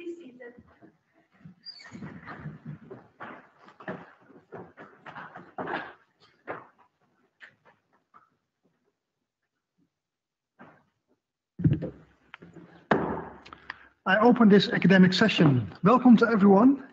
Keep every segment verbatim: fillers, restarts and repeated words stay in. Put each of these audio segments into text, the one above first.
be seated. I open this academic session. Welcome to everyone.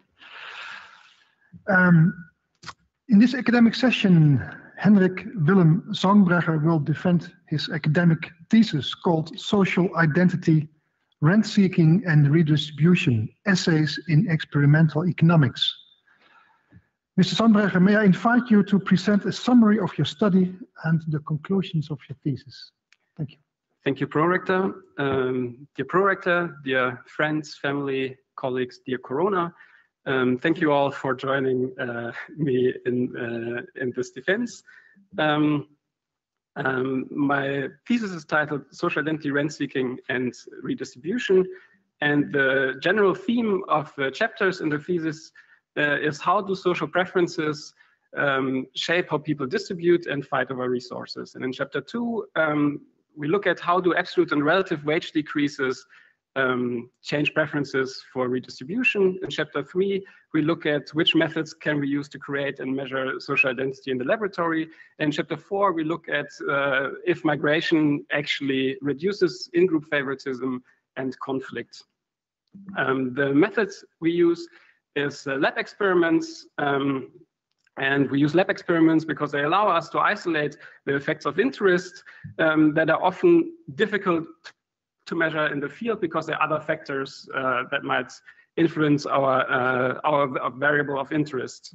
Um, in this academic session, Hendrik Willem Zangbregger will defend his academic thesis called Social Identity, Rent-Seeking and Redistribution, Essays in Experimental Economics. Mister Zangbregger, may I invite you to present a summary of your study and the conclusions of your thesis? Thank you. Thank you, Prorector. Um, dear Prorector, dear friends, family, colleagues, dear Corona, um, thank you all for joining uh, me in, uh, in this defense. Um, um, my thesis is titled Social Identity, Rent-Seeking and Redistribution, and the general theme of the chapters in the thesis uh, is how do social preferences um, shape how people distribute and fight over resources. And in chapter two, um, we look at how do absolute and relative wage decreases um, change preferences for redistribution. In chapter three, we look at which methods can we use to create and measure social identity in the laboratory. In chapter four, we look at uh, if migration actually reduces in-group favoritism and conflict. Um, the methods we use is uh, lab experiments. Um, And we use lab experiments because they allow us to isolate the effects of interest um, that are often difficult to measure in the field because there are other factors uh, that might influence our, uh, our, our variable of interest.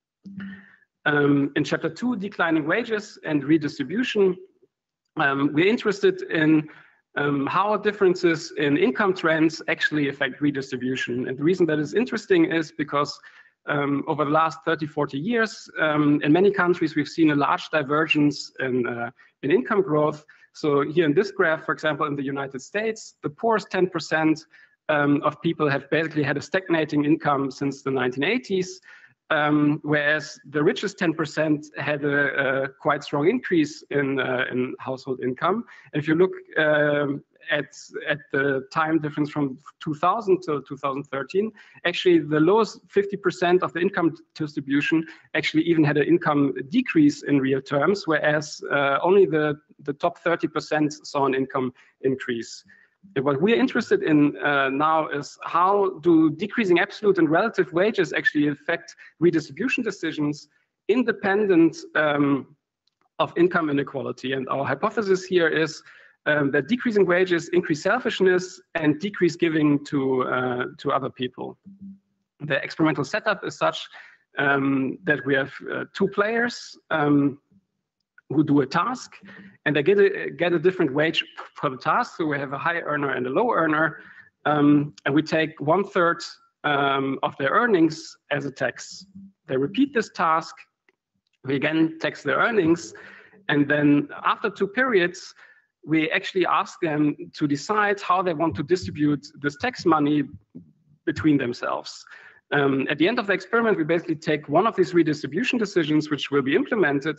Um, in chapter two, declining wages and redistribution, um, we're interested in um, how differences in income trends actually affect redistribution. And the reason that is interesting is because Um, over the last thirty, forty years, um, in many countries, we've seen a large divergence in, uh, in income growth. So here in this graph, for example, in the United States, the poorest ten percent um, of people have basically had a stagnating income since the nineteen eighties, um, whereas the richest ten percent had a, a quite strong increase in, uh, in household income. And if you look um, At, at the time difference from two thousand to two thousand thirteen, actually the lowest fifty percent of the income distribution actually even had an income decrease in real terms, whereas uh, only the, the top thirty percent saw an income increase. And what we're interested in uh, now is how do decreasing absolute and relative wages actually affect redistribution decisions independent um, of income inequality. And our hypothesis here is Um, that decreasing wages increase selfishness and decrease giving to uh, to other people. The experimental setup is such um, that we have uh, two players um, who do a task, and they get a, get a different wage for the task. So we have a high earner and a low earner, um, and we take one third um, of their earnings as a tax. They repeat this task, we again tax their earnings, and then after two periods, we actually ask them to decide how they want to distribute this tax money between themselves. Um, at the end of the experiment, we basically take one of these redistribution decisions, which will be implemented.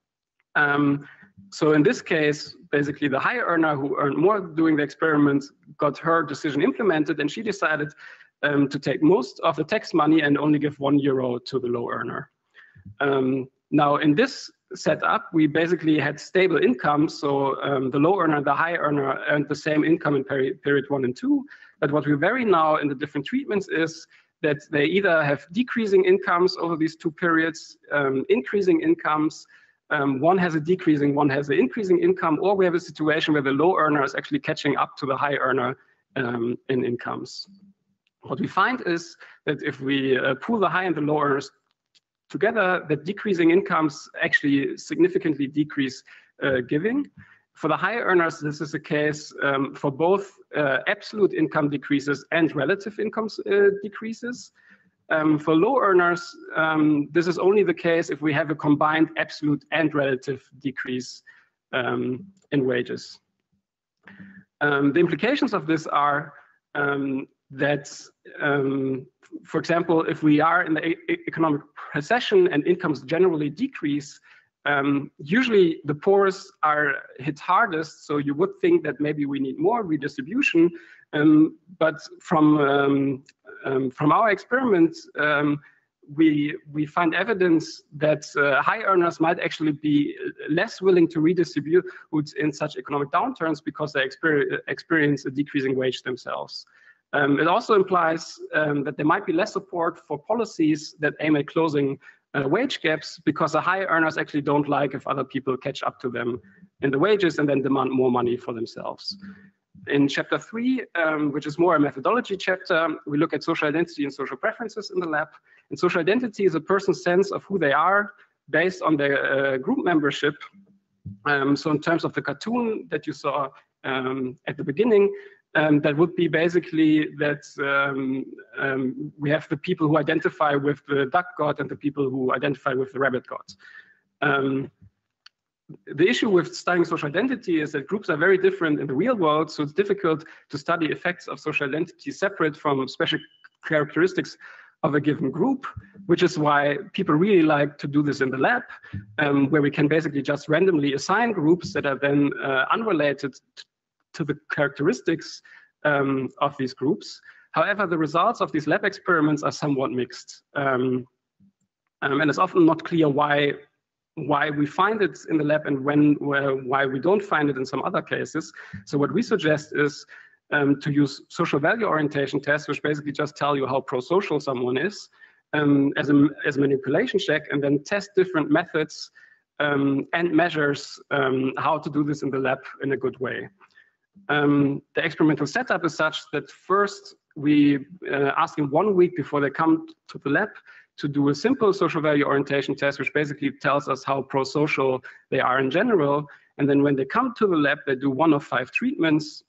Um, so in this case, basically the higher earner who earned more doing the experiment got her decision implemented, and she decided um, to take most of the tax money and only give one euro to the low earner. Um, now in this setup, we basically had stable income, so um, the low earner and the high earner earned the same income in peri period one and two. But what we vary now in the different treatments is that they either have decreasing incomes over these two periods, um, increasing incomes, um, one has a decreasing, one has an increasing income, or we have a situation where the low earner is actually catching up to the high earner um, in incomes. What we find is that if we uh, pool the high and the low earners together, that decreasing incomes actually significantly decrease uh, giving. For the higher earners, this is the case um, for both uh, absolute income decreases and relative income uh, decreases. Um, for low earners, um, this is only the case if we have a combined absolute and relative decrease um, in wages. Um, the implications of this are um, that, um, for example, if we are in the e economic recession and incomes generally decrease, Um, usually the poorest are hit hardest, so you would think that maybe we need more redistribution, um, but from, um, um, from our experiments, um, we, we find evidence that uh, high earners might actually be less willing to redistribute in such economic downturns because they exper experience a decreasing wage themselves. Um, it also implies um, that there might be less support for policies that aim at closing uh, wage gaps, because the high earners actually don't like if other people catch up to them in the wages and then demand more money for themselves. In chapter three, um, which is more a methodology chapter, we look at social identity and social preferences in the lab. And social identity is a person's sense of who they are based on their uh, group membership. Um, so in terms of the cartoon that you saw um, at the beginning, Um, that would be basically that um, um, we have the people who identify with the duck god and the people who identify with the rabbit god. Um, the issue with studying social identity is that groups are very different in the real world, so it's difficult to study effects of social identity separate from special characteristics of a given group, which is why people really like to do this in the lab, um, where we can basically just randomly assign groups that are then uh, unrelated to the characteristics um, of these groups. However, the results of these lab experiments are somewhat mixed. Um, um, and it's often not clear why, why we find it in the lab and when, where, why we don't find it in some other cases. So what we suggest is um, to use social value orientation tests, which basically just tell you how pro-social someone is, um, as, a, as a manipulation check, and then test different methods um, and measures um, how to do this in the lab in a good way. Um, the experimental setup is such that first we uh, ask them one week before they come to the lab to do a simple social value orientation test, which basically tells us how pro-social they are in general. And then when they come to the lab, they do one of five treatments,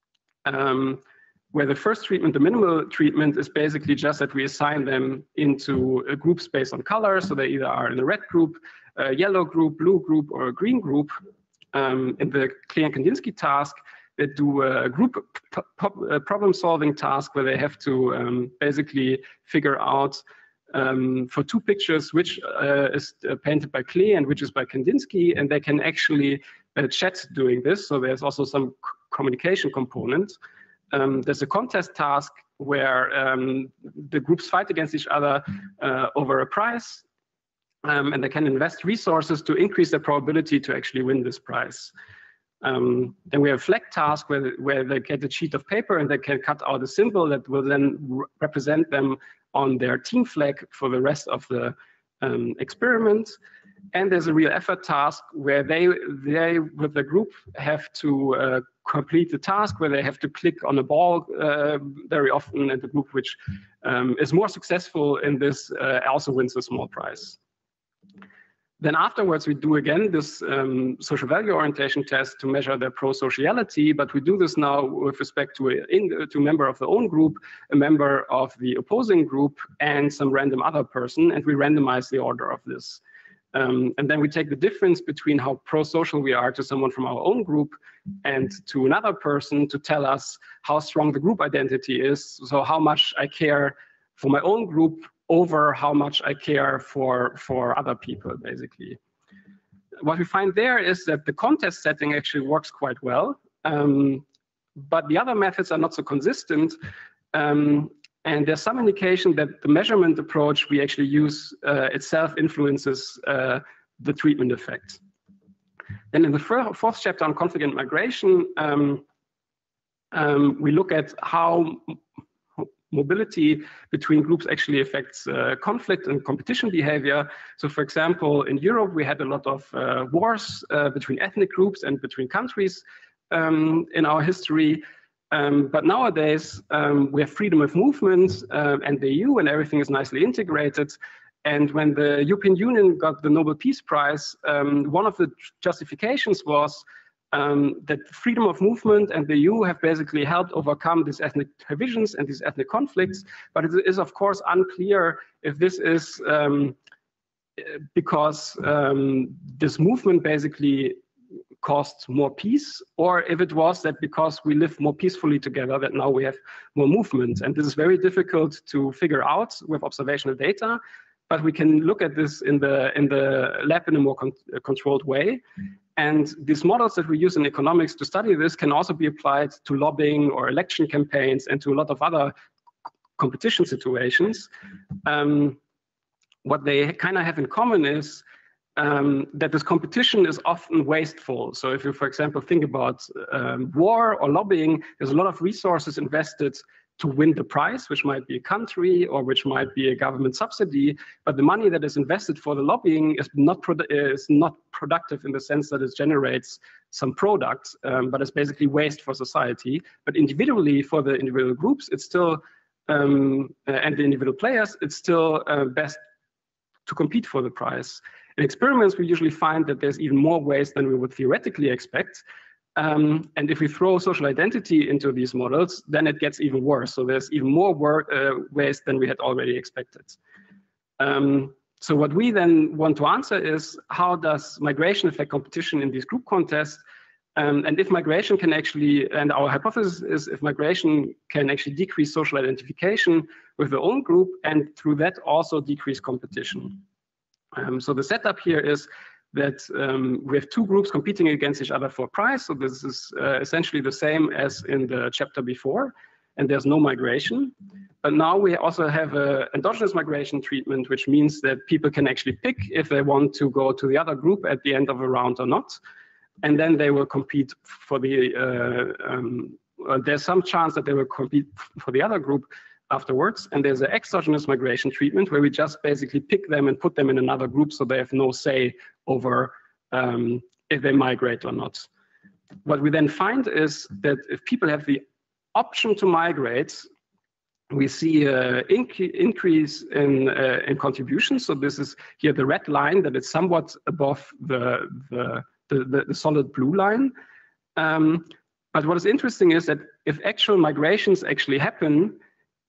um, where the first treatment, the minimal treatment, is basically just that we assign them into a group based on color. So they either are in a red group, a yellow group, blue group, or a green group. Um, in the Klein-Kandinsky task, they do a group problem-solving task where they have to um, basically figure out um, for two pictures which uh, is uh, painted by Klee and which is by Kandinsky, and they can actually uh, chat doing this. So there's also some communication component. Um, there's a contest task where um, the groups fight against each other uh, over a prize, um, and they can invest resources to increase their probability to actually win this prize. Um, then we have a flag task where, where they get a sheet of paper and they can cut out a symbol that will then re represent them on their team flag for the rest of the um, experiment. And there's a real effort task where they, they with the group, have to uh, complete the task where they have to click on a ball uh, very often, and the group which um, is more successful in this uh, also wins a small prize. Then afterwards, we do again this um, social value orientation test to measure their pro-sociality, but we do this now with respect to a, in, to a member of the own group, a member of the opposing group, and some random other person, and we randomize the order of this. Um, and then we take the difference between how pro-social we are to someone from our own group and to another person to tell us how strong the group identity is, so how much I care for my own group over how much I care for, for other people, basically. What we find there is that the contest setting actually works quite well, um, but the other methods are not so consistent. Um, and there's some indication that the measurement approach we actually use uh, itself influences uh, the treatment effect. Then in the fourth chapter on conflict and migration, um, um, we look at how mobility between groups actually affects uh, conflict and competition behavior. So for example, in Europe, we had a lot of uh, wars uh, between ethnic groups and between countries um, in our history. Um, but nowadays, um, we have freedom of movement uh, and the E U, and everything is nicely integrated. And when the European Union got the Nobel Peace Prize, um, one of the justifications was Um, that freedom of movement and the E U have basically helped overcome these ethnic divisions and these ethnic conflicts. But it is, of course, unclear if this is um, because um, this movement basically caused more peace, or if it was that because we live more peacefully together that now we have more movement. And this is very difficult to figure out with observational data. but we can look at this in the in the lab in a more con controlled way. And these models that we use in economics to study this can also be applied to lobbying or election campaigns and to a lot of other competition situations. Um, what they kind of have in common is um, that this competition is often wasteful. So if you, for example, think about um, war or lobbying, there's a lot of resources invested to win the prize, which might be a country or which might be a government subsidy, but the money that is invested for the lobbying is not is not productive in the sense that it generates some product, um, but it's basically waste for society. But individually, for the individual groups, it's still um, and the individual players, it's still uh, best to compete for the prize. In experiments, we usually find that there's even more waste than we would theoretically expect. Um, and if we throw social identity into these models, then it gets even worse. So there's even more work, uh, waste than we had already expected. Um, so what we then want to answer is, how does migration affect competition in these group contests? Um, and if migration can actually, and our hypothesis is if migration can actually decrease social identification with the own group and through that also decrease competition. Um, so the setup here is that um, we have two groups competing against each other for a prize. So this is uh, essentially the same as in the chapter before, and there's no migration. But now we also have an endogenous migration treatment, which means that people can actually pick if they want to go to the other group at the end of a round or not. And then they will compete for the, uh, um, uh, there's some chance that they will compete for the other group afterwards. And there's an exogenous migration treatment where we just basically pick them and put them in another group so they have no say over um, if they migrate or not. What we then find is that if people have the option to migrate, we see an inc increase in, uh, in contributions. So this is here the red line that is somewhat above the, the, the, the, the solid blue line. Um, but what is interesting is that if actual migrations actually happen,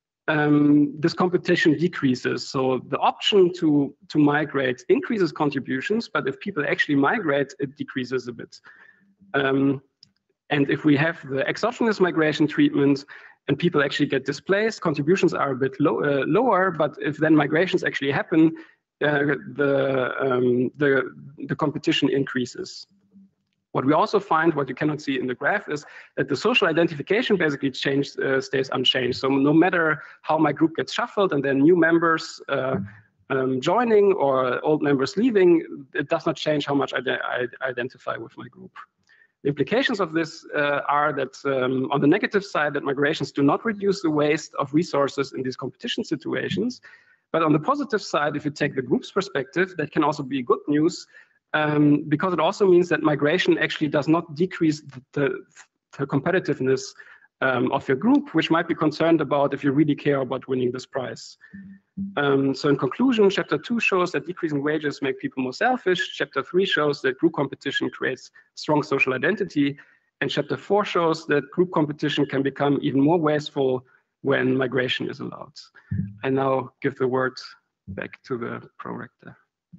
Um, this competition decreases. So the option to, to migrate increases contributions, but if people actually migrate, it decreases a bit. Um, and if we have the exogenous migration treatment and people actually get displaced, contributions are a bit low, uh, lower, but if then migrations actually happen, uh, the, um, the, the competition increases. What we also find, what you cannot see in the graph, is that the social identification basically changed, uh, stays unchanged. So no matter how my group gets shuffled and then new members uh, um, joining or old members leaving, it does not change how much I, I identify with my group. The implications of this uh, are that um, on the negative side, that migrations do not reduce the waste of resources in these competition situations. But on the positive side, if you take the group's perspective, that can also be good news. Um, because it also means that migration actually does not decrease the, the, the competitiveness um, of your group, which might be concerned about if you really care about winning this prize. Um, so in conclusion, chapter two shows that decreasing wages make people more selfish. Chapter three shows that group competition creates strong social identity. And chapter four shows that group competition can become even more wasteful when migration is allowed. I now give the word back to the prorector.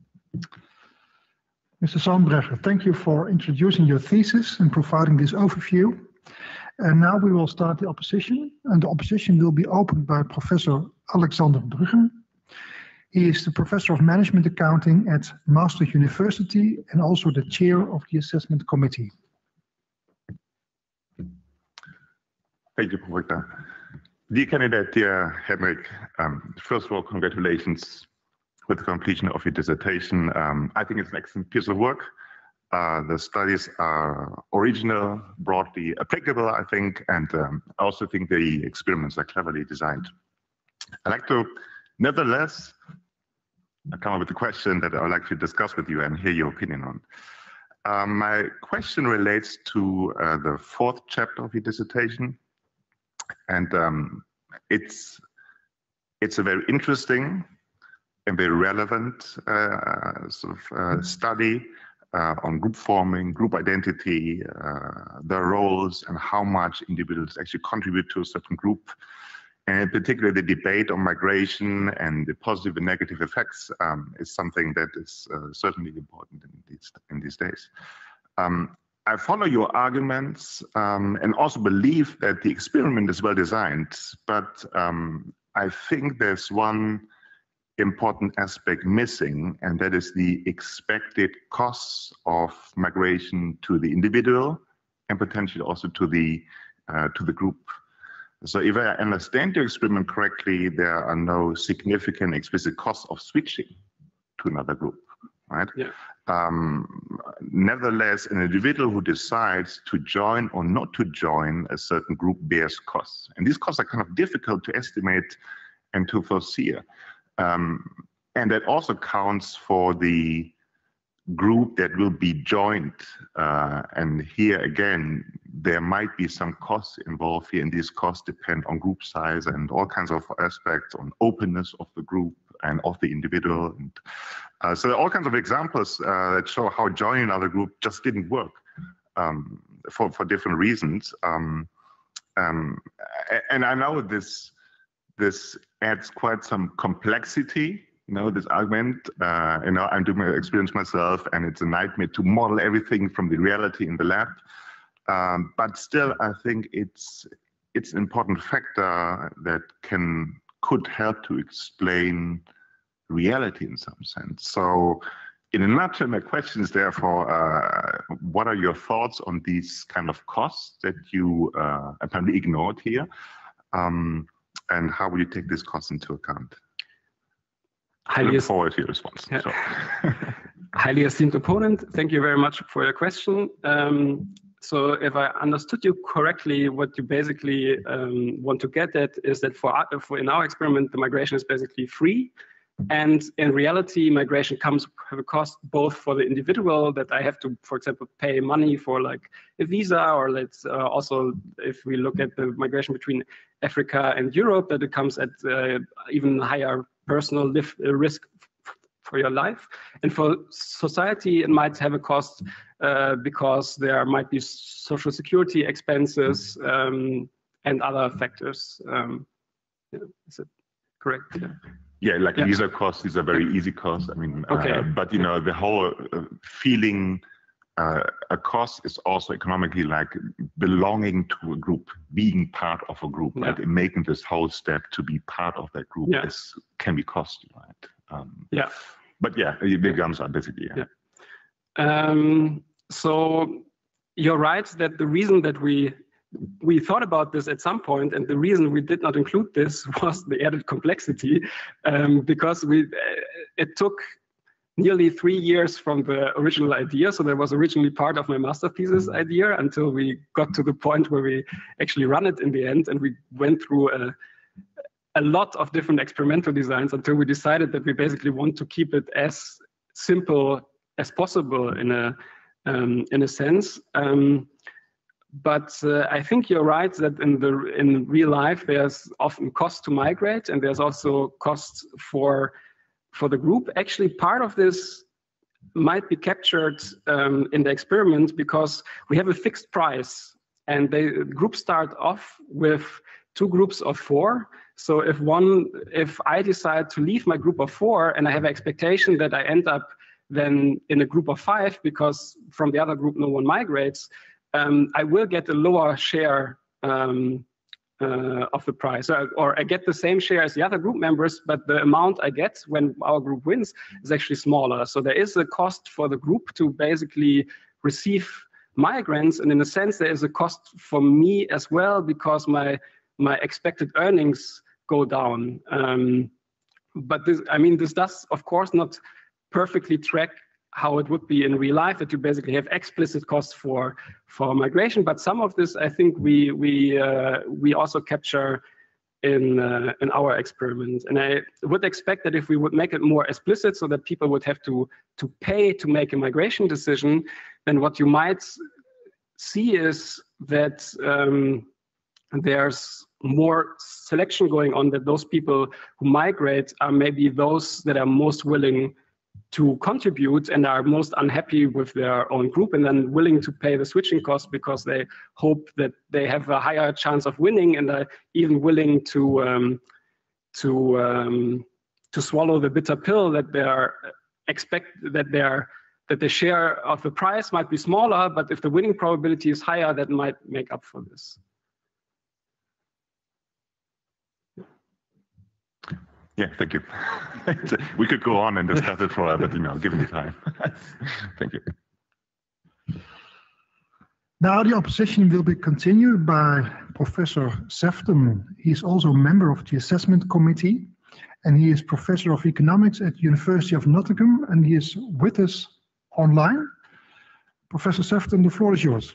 Mister Sandbrecher, thank you for introducing your thesis and providing this overview. And now we will start the opposition, and the opposition will be opened by Professor Alexander Bruggen. He is the Professor of Management Accounting at Maastricht University and also the chair of the Assessment Committee. Thank you, Professor. Dear candidate, dear Henrik, um, first of all, congratulations with the completion of your dissertation. Um, I think it's an excellent piece of work. Uh, the studies are original, broadly applicable, I think, and um, I also think the experiments are cleverly designed. I'd like to, nevertheless, I come up with a question that I would like to discuss with you and hear your opinion on. Um, my question relates to uh, the fourth chapter of your dissertation, and um, it's it's a very interesting and very relevant uh, sort of uh, study uh, on group forming, group identity, uh, their roles, and how much individuals actually contribute to a certain group. And in particular, the debate on migration and the positive and negative effects um, is something that is uh, certainly important in these, in these days. Um, I follow your arguments um, and also believe that the experiment is well designed, but um, I think there's one important aspect missing, and that is the expected costs of migration to the individual and potentially also to the uh, to the group. So if I understand your experiment correctly, there are no significant explicit costs of switching to another group, right? Yeah. Um, nevertheless, an individual who decides to join or not to join a certain group bears costs. And these costs are kind of difficult to estimate and to foresee. Um, and that also counts for the group that will be joined. Uh, and here again, there might be some costs involved here, and these costs depend on group size and all kinds of aspects, on openness of the group and of the individual. And, uh, so there are all kinds of examples uh, that show how joining another group just didn't work um, for, for different reasons. Um, um, and I know this, this adds quite some complexity. You know, this argument, uh, you know, I'm doing my experience myself, and it's a nightmare to model everything from the reality in the lab. Um, but still, I think it's it's an important factor that can could help to explain reality in some sense. So, in a nutshell, my question is therefore, uh, what are your thoughts on these kind of costs that you uh, apparently ignored here, um, and how will you take these costs into account? Highly Look forward to your response. Yeah. So. Highly esteemed opponent, thank you very much for your question. Um, so if I understood you correctly, what you basically um, want to get at is that for, for in our experiment, the migration is basically free. And in reality, migration comes with a cost both for the individual, that I have to, for example, pay money for like a visa, or let's uh, also, if we look at the migration between Africa and Europe, that it comes at uh, even higher personal live, uh, risk for your life. And for society, it might have a cost uh, because there might be social security expenses um, and other factors. Um, yeah, is it correct? Yeah. Yeah, like Yeah. visa costs, these are very easy costs. I mean, Okay. uh, but you know, the whole uh, feeling uh, a cost is also economically like belonging to a group, being part of a group, Yeah. right? And making this whole step to be part of that group Yeah. is can be costly, right? Um, Yeah. But yeah, the big guns are basically, yeah. Yeah. Um, so you're right that the reason that we we thought about this at some point, and the reason we did not include this was the added complexity, um, because we it took nearly three years from the original idea. So that was originally part of my master thesis idea until we got to the point where we actually run it in the end, and we went through a a lot of different experimental designs until we decided that we basically want to keep it as simple as possible in a um, in a sense. Um, but uh, I think you're right that in the in real life there's often cost to migrate, and there's also costs for for the group. Actually, part of this might be captured um, in the experiment because we have a fixed price, and the groups start off with two groups of four. So if one, if I decide to leave my group of four and I have an expectation that I end up then in a group of five because from the other group no one migrates, um, I will get a lower share um, uh, of the price, or, or I get the same share as the other group members, but the amount I get when our group wins is actually smaller. So there is a cost for the group to basically receive migrants, and in a sense there is a cost for me as well because my my expected earnings go down. Um, but this, I mean, this does, of course, not perfectly track how it would be in real life, that you basically have explicit costs for for migration. But some of this, I think, we we uh, we also capture in uh, in our experiment. And I would expect that if we would make it more explicit, so that people would have to to pay to make a migration decision, then what you might see is that um, there's more selection going on, that those people who migrate are maybe those that are most willing to contribute and are most unhappy with their own group, and then willing to pay the switching cost because they hope that they have a higher chance of winning, and are even willing to um, to um, to swallow the bitter pill that they are expect that they are that the share of the prize might be smaller, but if the winning probability is higher, that might make up for this. Yeah, thank you. We could go on and discuss it for, but you know, give me time. Thank you. Now the opposition will be continued by Professor Sefton. He is also a member of the assessment committee, and he is professor of economics at the University of Nottingham, and he is with us online. Professor Sefton, the floor is yours.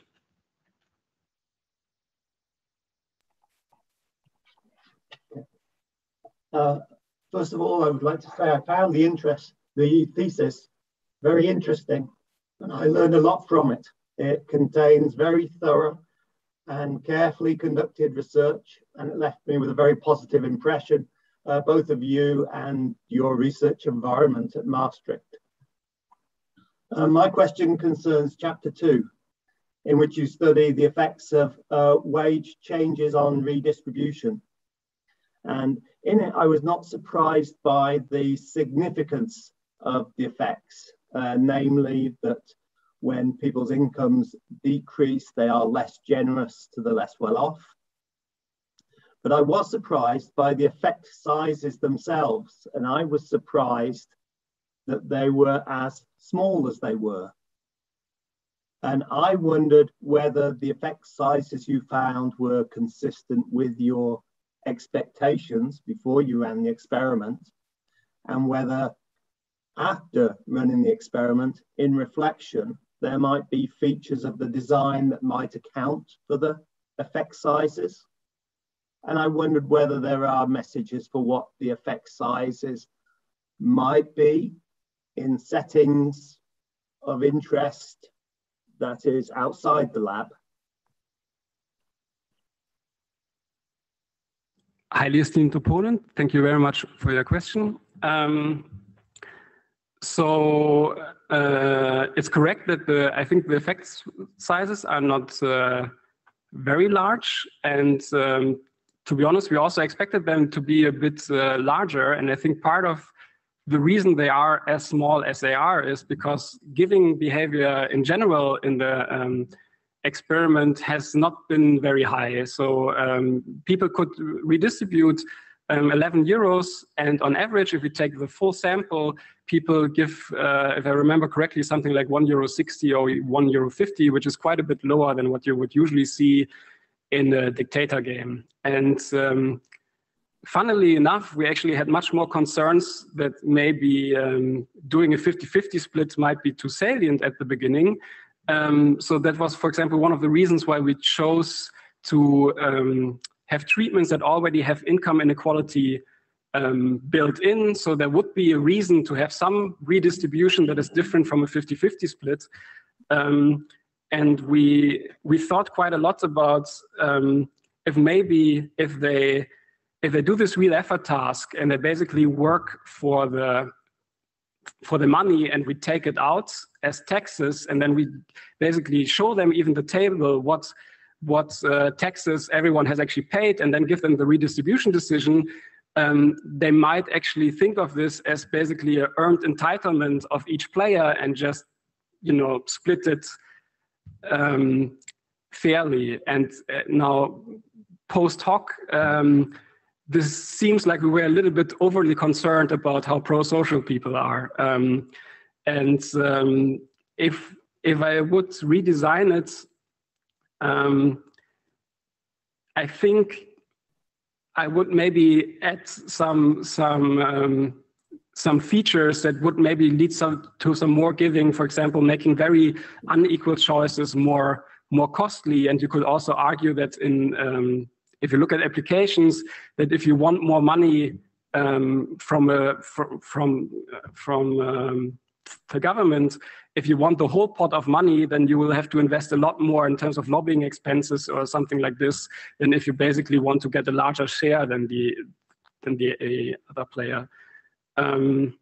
Uh, first of all, I would like to say I found the interest, the thesis very interesting, and I learned a lot from it. It contains very thorough and carefully conducted research, and it left me with a very positive impression, uh, both of you and your research environment at Maastricht. Uh, my question concerns chapter two, in which you study the effects of uh, wage changes on redistribution. And in it, I was not surprised by the significance of the effects, uh, namely that when people's incomes decrease, they are less generous to the less well-off. But I was surprised by the effect sizes themselves, and I was surprised that they were as small as they were. And I wondered whether the effect sizes you found were consistent with your expectations before you ran the experiment, and whether after running the experiment, in reflection, there might be features of the design that might account for the effect sizes. And I wondered whether there are messages for what the effect sizes might be in settings of interest that is outside the lab. Highly esteemed opponent, thank you very much for your question. Um, so uh, it's correct that the I think the effect sizes are not uh, very large, and um, to be honest, we also expected them to be a bit uh, larger. And I think part of the reason they are as small as they are is because giving behavior in general in the um, experiment has not been very high. So um, people could redistribute um, eleven euros, and on average, if we take the full sample, people give, uh, if I remember correctly, something like one euro sixty or one euro fifty, which is quite a bit lower than what you would usually see in a dictator game. And um, funnily enough, we actually had much more concerns that maybe um, doing a fifty fifty split might be too salient at the beginning. Um, so that was, for example, one of the reasons why we chose to um, have treatments that already have income inequality um, built in. So there would be a reason to have some redistribution that is different from a fifty fifty split. Um, and we we thought quite a lot about um, if maybe if they if they do this real effort task and they basically work for the for the money and we take it out as taxes, and then we basically show them even the table what what uh, taxes everyone has actually paid, and then give them the redistribution decision, um, they might actually think of this as basically an earned entitlement of each player and just, you know, split it um, fairly. And uh, now post hoc, um, this seems like we were a little bit overly concerned about how pro-social people are. Um, and um, if if I would redesign it, um, I think I would maybe add some some um, some features that would maybe lead some to some more giving. For example, making very unequal choices more more costly. And you could also argue that in um, if you look at applications, that if you want more money um, from a from from, from um, the government, if you want the whole pot of money, then you will have to invest a lot more in terms of lobbying expenses or something like this, than if you basically want to get a larger share than the than the a other player. Um,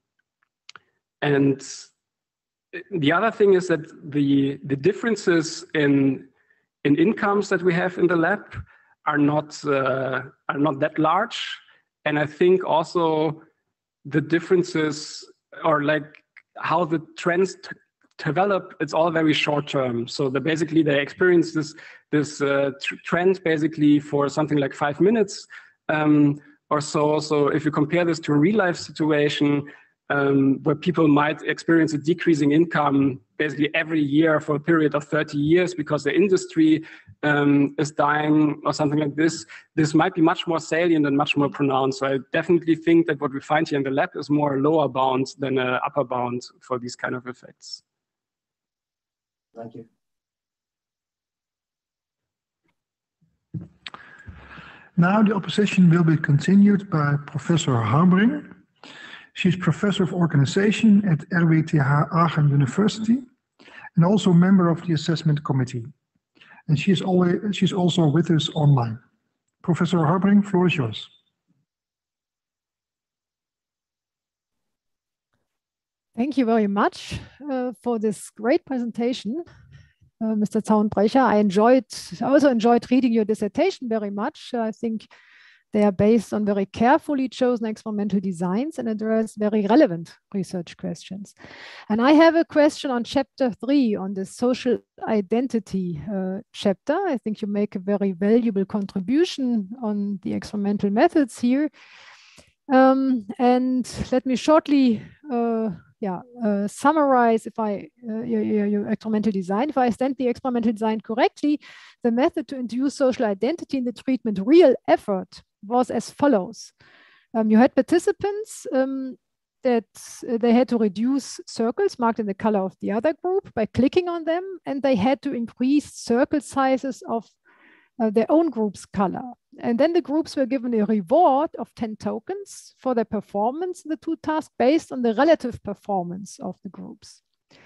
and the other thing is that the the differences in in incomes that we have in the lab are not uh, are not that large, and I think also the differences or like how the trends t develop, it's all very short term. So they basically they experience this this uh, tr trend basically for something like five minutes, um, or so. So if you compare this to a real life situation, um, where people might experience a decreasing income basically every year for a period of thirty years because the industry um, is dying or something like this, this might be much more salient and much more pronounced. So I definitely think that what we find here in the lab is more a lower bound than an upper bound for these kind of effects. Thank you. Now the opposition will be continued by Professor Harbring. She is Professor of Organization at R W T H Aachen University and also member of the Assessment Committee. And she is always, she's also with us online. Professor Harbring, floor is yours. Thank you very much uh, for this great presentation, uh, Mister Zaunbrecher. I enjoyed, I also enjoyed reading your dissertation very much. I think they are based on very carefully chosen experimental designs and address very relevant research questions. And I have a question on chapter three, on the social identity uh, chapter. I think you make a very valuable contribution on the experimental methods here. Um, and let me shortly uh, yeah, uh, summarize if I, uh, your, your, your experimental design. If I understand the experimental design correctly, the method to induce social identity in the treatment real effort was as follows. Um, you had participants um, that uh, they had to reduce circles marked in the color of the other group by clicking on them, and they had to increase circle sizes of uh, their own group's color. And then the groups were given a reward of ten tokens for their performance in the two tasks based on the relative performance of the groups.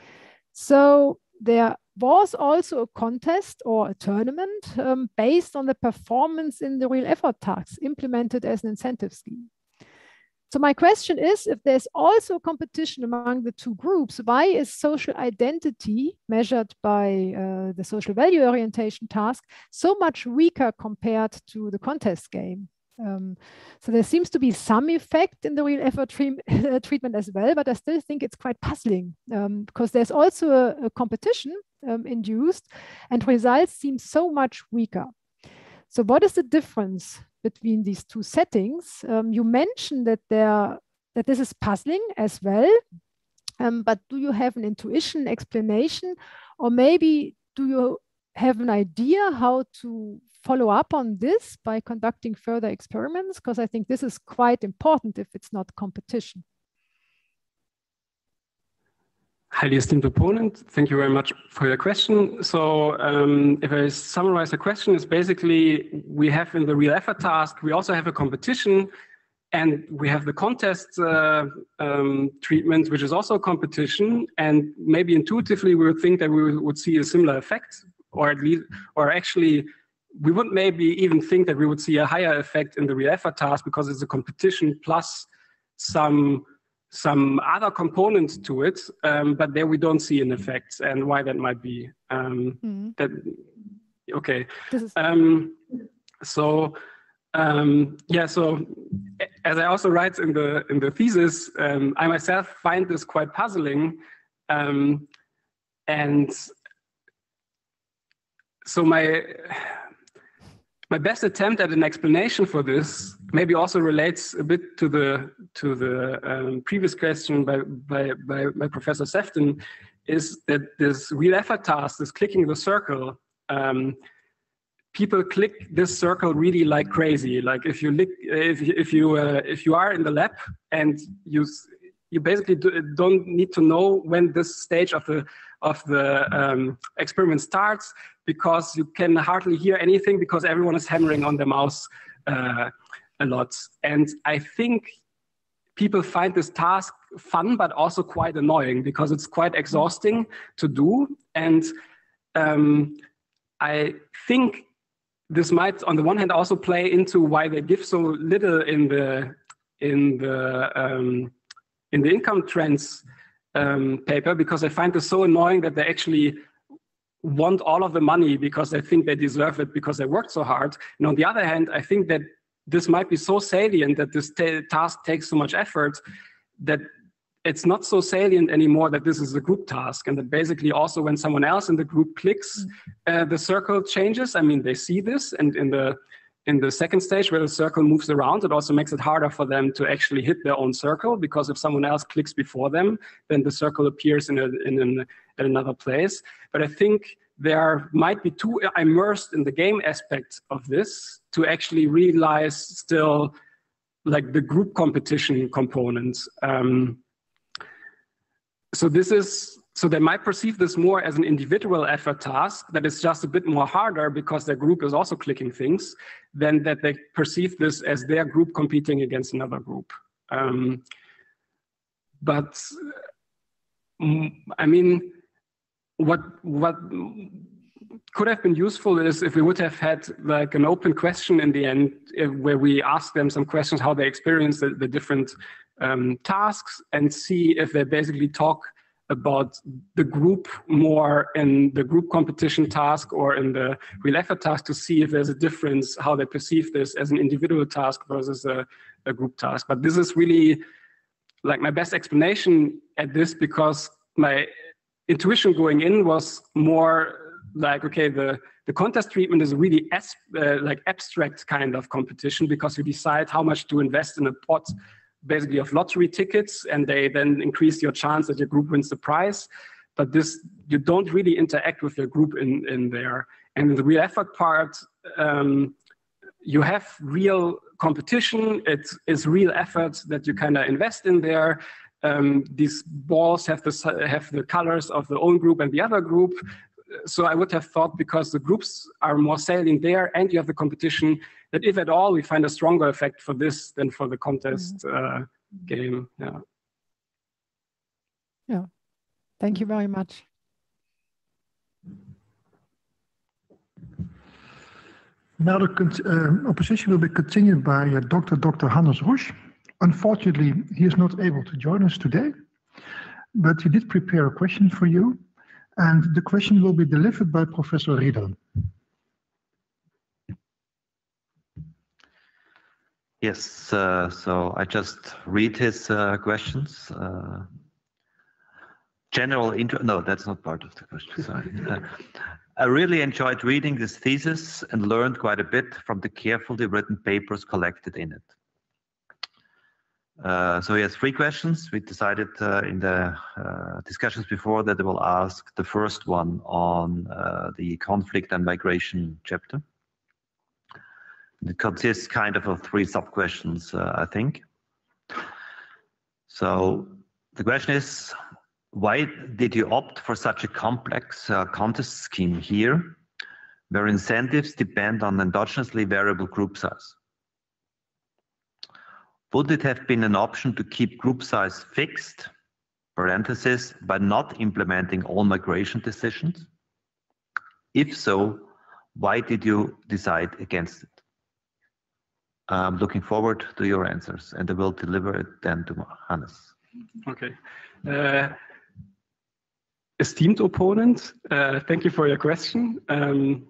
So there was also a contest or a tournament um, based on the performance in the real effort tasks implemented as an incentive scheme. So my question is, if there's also competition among the two groups, why is social identity measured by uh, the social value orientation task so much weaker compared to the contest game? Um, so there seems to be some effect in the real effort treat treatment as well, but I still think it's quite puzzling um, because there's also a, a competition um, induced and results seem so much weaker. So what is the difference between these two settings? Um, you mentioned that, there, that this is puzzling as well, um, but do you have an intuition, explanation, or maybe do you have an idea how to follow up on this by conducting further experiments? Because I think this is quite important if it's not competition. Highly esteemed opponent, thank you very much for your question. So um, if I summarize the question, is basically we have in the real effort task, we also have a competition, and we have the contest uh, um, treatment, which is also a competition. And maybe intuitively we would think that we would see a similar effect, or at least, or actually we would maybe even think that we would see a higher effect in the real effort task because it's a competition plus some some other components to it, um, but there we don't see an effect, and why that might be. Um, mm. That okay. Is um, so um, yeah. So as I also write in the in the thesis, um, I myself find this quite puzzling, um, and so my. My best attempt at an explanation for this maybe also relates a bit to the to the um, previous question by, by by by Professor Sefton, is that this real effort task, this clicking the circle, um, people click this circle really like crazy. Like if you lick, if if you uh, if you are in the lab and you you basically do, don't need to know when this stage of the of the um, experiment starts, because you can hardly hear anything because everyone is hammering on their mouse uh, a lot. And I think people find this task fun, but also quite annoying because it's quite exhausting to do. And um, I think this might, on the one hand, also play into why they give so little in the in the um, in the income trends um, paper, because I find this so annoying that they actually want all of the money because they think they deserve it because they worked so hard. And on the other hand, I think that this might be so salient that this task takes so much effort that it's not so salient anymore that this is a group task, and that basically also when someone else in the group clicks, uh, the circle changes. I mean, they see this, and in the in the second stage where the circle moves around, it also makes it harder for them to actually hit their own circle, because if someone else clicks before them, then the circle appears in, a, in, an, in another place. But I think there might be too immersed in the game aspect of this to actually realize still like the group competition components. Um, so this is, so they might perceive this more as an individual effort task that is just a bit more harder because their group is also clicking things, than that they perceive this as their group competing against another group. Um, but I mean, what what could have been useful is if we would have had like an open question in the end, if, where we ask them some questions how they experience the, the different um, tasks, and see if they basically talk about the group more in the group competition task or in the real effort task, to see if there's a difference how they perceive this as an individual task versus a, a group task. But this is really like my best explanation at this, because my intuition going in was more like, okay, the, the contest treatment is a really as, uh, like abstract kind of competition, because you decide how much to invest in a pot basically of lottery tickets, and they then increase your chance that your group wins the prize. But this, you don't really interact with your group in, in there. And in the real effort part, um, you have real competition. It is real effort that you kind of invest in there. Um, these balls have the, have the colors of the own group and the other group. So I would have thought, because the groups are more salient there and you have the competition, that if at all we find a stronger effect for this than for the contest uh, game. Yeah. Yeah. Thank you very much. Now the uh, opposition will be continued by uh, Doctor Doctor Hannes Rusch. Unfortunately, he is not able to join us today, but he did prepare a question for you, and the question will be delivered by Professor Riedel. Yes, uh, so I just read his uh, questions. Uh, general intro, no, that's not part of the question, sorry. uh, I really enjoyed reading this thesis and learned quite a bit from the carefully written papers collected in it. Uh, so he has three questions. We decided uh, in the uh, discussions before that I will ask the first one on uh, the conflict and migration chapter. It consists kind of of three sub-questions, uh, I think. So the question is, why did you opt for such a complex uh, contest scheme here, where incentives depend on endogenously variable group size? Would it have been an option to keep group size fixed, parenthesis, by not implementing all migration decisions? If so, why did you decide against it? I'm looking forward to your answers, and I will deliver it then to Hannes. Okay. Uh, esteemed opponent, uh, thank you for your question. Um,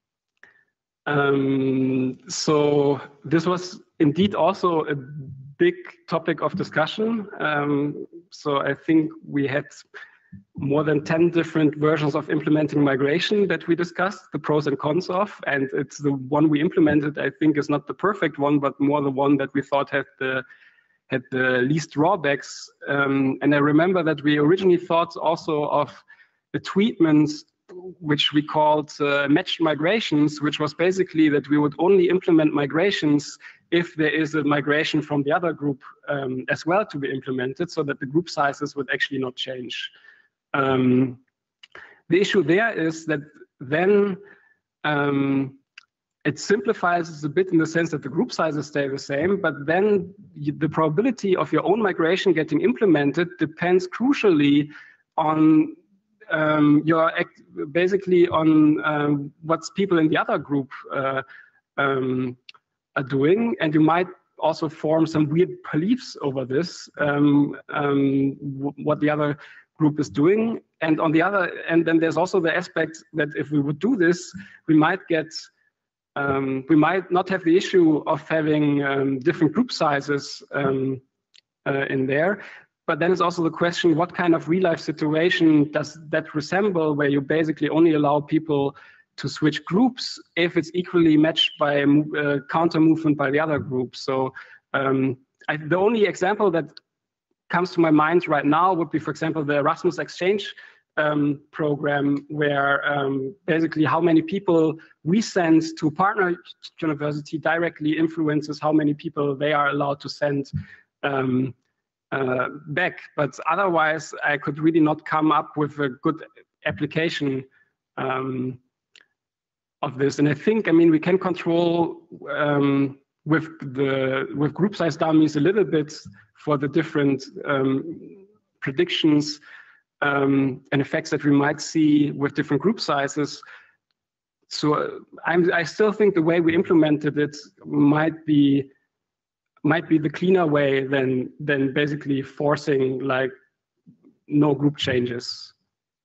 um, so this was indeed also a big topic of discussion. Um, so I think we had more than ten different versions of implementing migration that we discussed, the pros and cons of, and it's the one we implemented, I think, is not the perfect one, but more the one that we thought had the had the least drawbacks. Um, and I remember that we originally thought also of the treatments which we called uh, matched migrations, which was basically that we would only implement migrations if there is a migration from the other group um, as well to be implemented, so that the group sizes would actually not change. Um, the issue there is that then um, it simplifies a bit in the sense that the group sizes stay the same, but then the probability of your own migration getting implemented depends crucially on um, your basically on um, what people in the other group uh, um, are doing, and you might also form some weird beliefs over this, um, um, what the other group is doing. And on the other, and then there's also the aspect that if we would do this, we might get, um, we might not have the issue of having um, different group sizes um, uh, in there. But then it's also the question, what kind of real life situation does that resemble, where you basically only allow people to switch groups if it's equally matched by a uh, counter movement by the other group. So um, I, the only example that comes to my mind right now would be, for example, the Erasmus exchange um, program, where um, basically how many people we send to partner university directly influences how many people they are allowed to send um, uh, back. But otherwise, I could really not come up with a good application um, of this. And I think, I mean, we can control um, with the with group size dummies a little bit for the different um, predictions um, and effects that we might see with different group sizes. So uh, I'm, I still think the way we implemented it might be might be the cleaner way than than basically forcing like no group changes.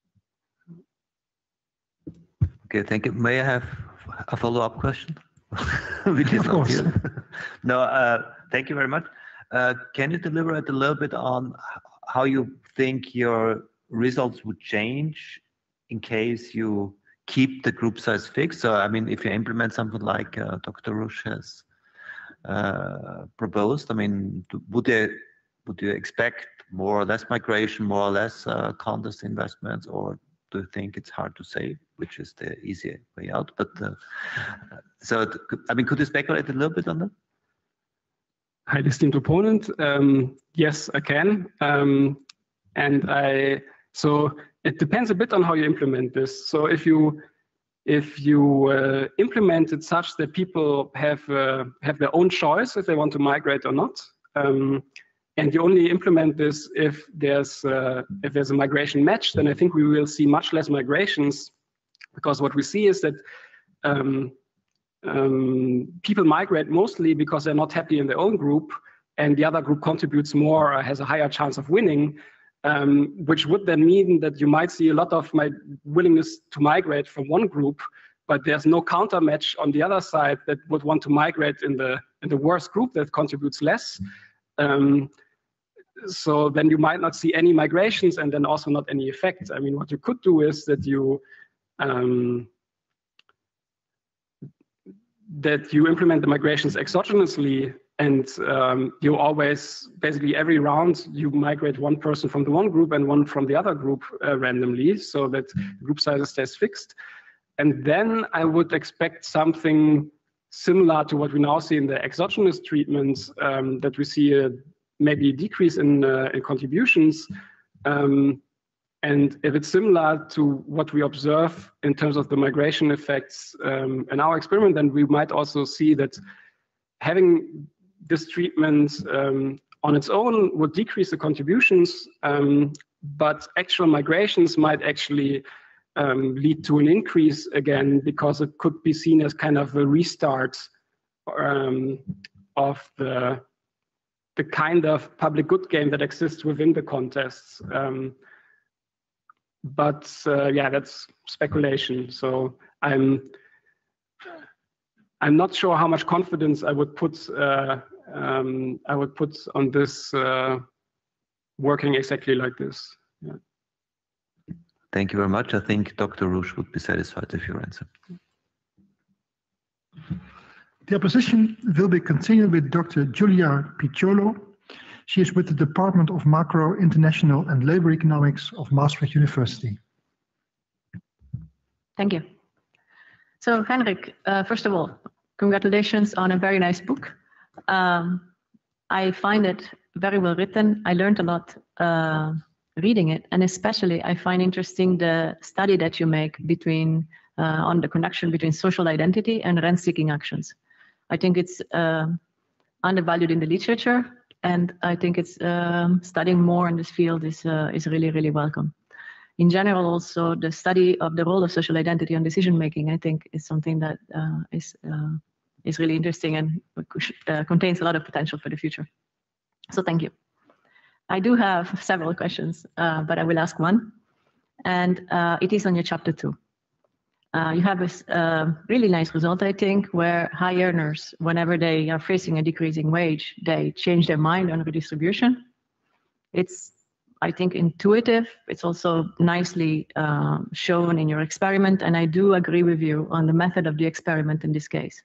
Okay, thank you. May I have a follow-up question? Which is Of not course. here. No, uh, thank you very much. Uh, can you deliberate a little bit on how you think your results would change in case you keep the group size fixed? So, I mean, if you implement something like uh, Doctor Rusch has uh, proposed, I mean, would you, would you expect more or less migration, more or less uh, contest investments, or do you think it's hard to say, which is the easier way out? But uh, so, I mean, could you speculate a little bit on that? Hi, esteemed opponent. Um, yes, I can. Um, and I, so it depends a bit on how you implement this. So if you, if you uh, implement it such that people have, uh, have their own choice if they want to migrate or not, um, and you only implement this if there's, uh, if there's a migration match, then I think we will see much less migrations, because what we see is that um, Um, people migrate mostly because they're not happy in their own group, and the other group contributes more or has a higher chance of winning, um, which would then mean that you might see a lot of my willingness to migrate from one group, but there's no counter match on the other side that would want to migrate in the in the worst group that contributes less. Um, so then you might not see any migrations, and then also not any effect. I mean, what you could do is that you um, that you implement the migrations exogenously, and um, you always, basically every round, you migrate one person from the one group and one from the other group uh, randomly, so that the group size stays fixed. And then I would expect something similar to what we now see in the exogenous treatments, um, that we see a, maybe a decrease in, uh, in contributions. Um, And if it's similar to what we observe in terms of the migration effects um, in our experiment, then we might also see that having this treatment um, on its own would decrease the contributions, um, but actual migrations might actually um, lead to an increase again, because it could be seen as kind of a restart um, of the, the kind of public good game that exists within the contests. Um, But uh, yeah, that's speculation. So I'm I'm not sure how much confidence I would put uh, um, I would put on this uh, working exactly like this. Yeah. Thank you very much. I think Doctor Rusch would be satisfied with your answer. The opposition will be continued with Doctor Giulia Picciolo. She is with the Department of Macro, International and Labor Economics of Maastricht University. Thank you. So, Henrik, uh, first of all, congratulations on a very nice book. Um, I find it very well written. I learned a lot uh, reading it, and especially I find interesting the study that you make between uh, on the connection between social identity and rent-seeking actions. I think it's uh, undervalued in the literature, and I think it's um, studying more in this field is uh, is really, really welcome. In general, also the study of the role of social identity on decision making, I think, is something that uh, is uh, is really interesting and uh, contains a lot of potential for the future. So thank you. I do have several questions, uh, but I will ask one, and uh, it is on your chapter two. Uh, you have a uh, really nice result, I think, where high earners, whenever they are facing a decreasing wage, they change their mind on redistribution. It's I think, intuitive. It's also nicely um, shown in your experiment, and I do agree with you on the method of the experiment in this case.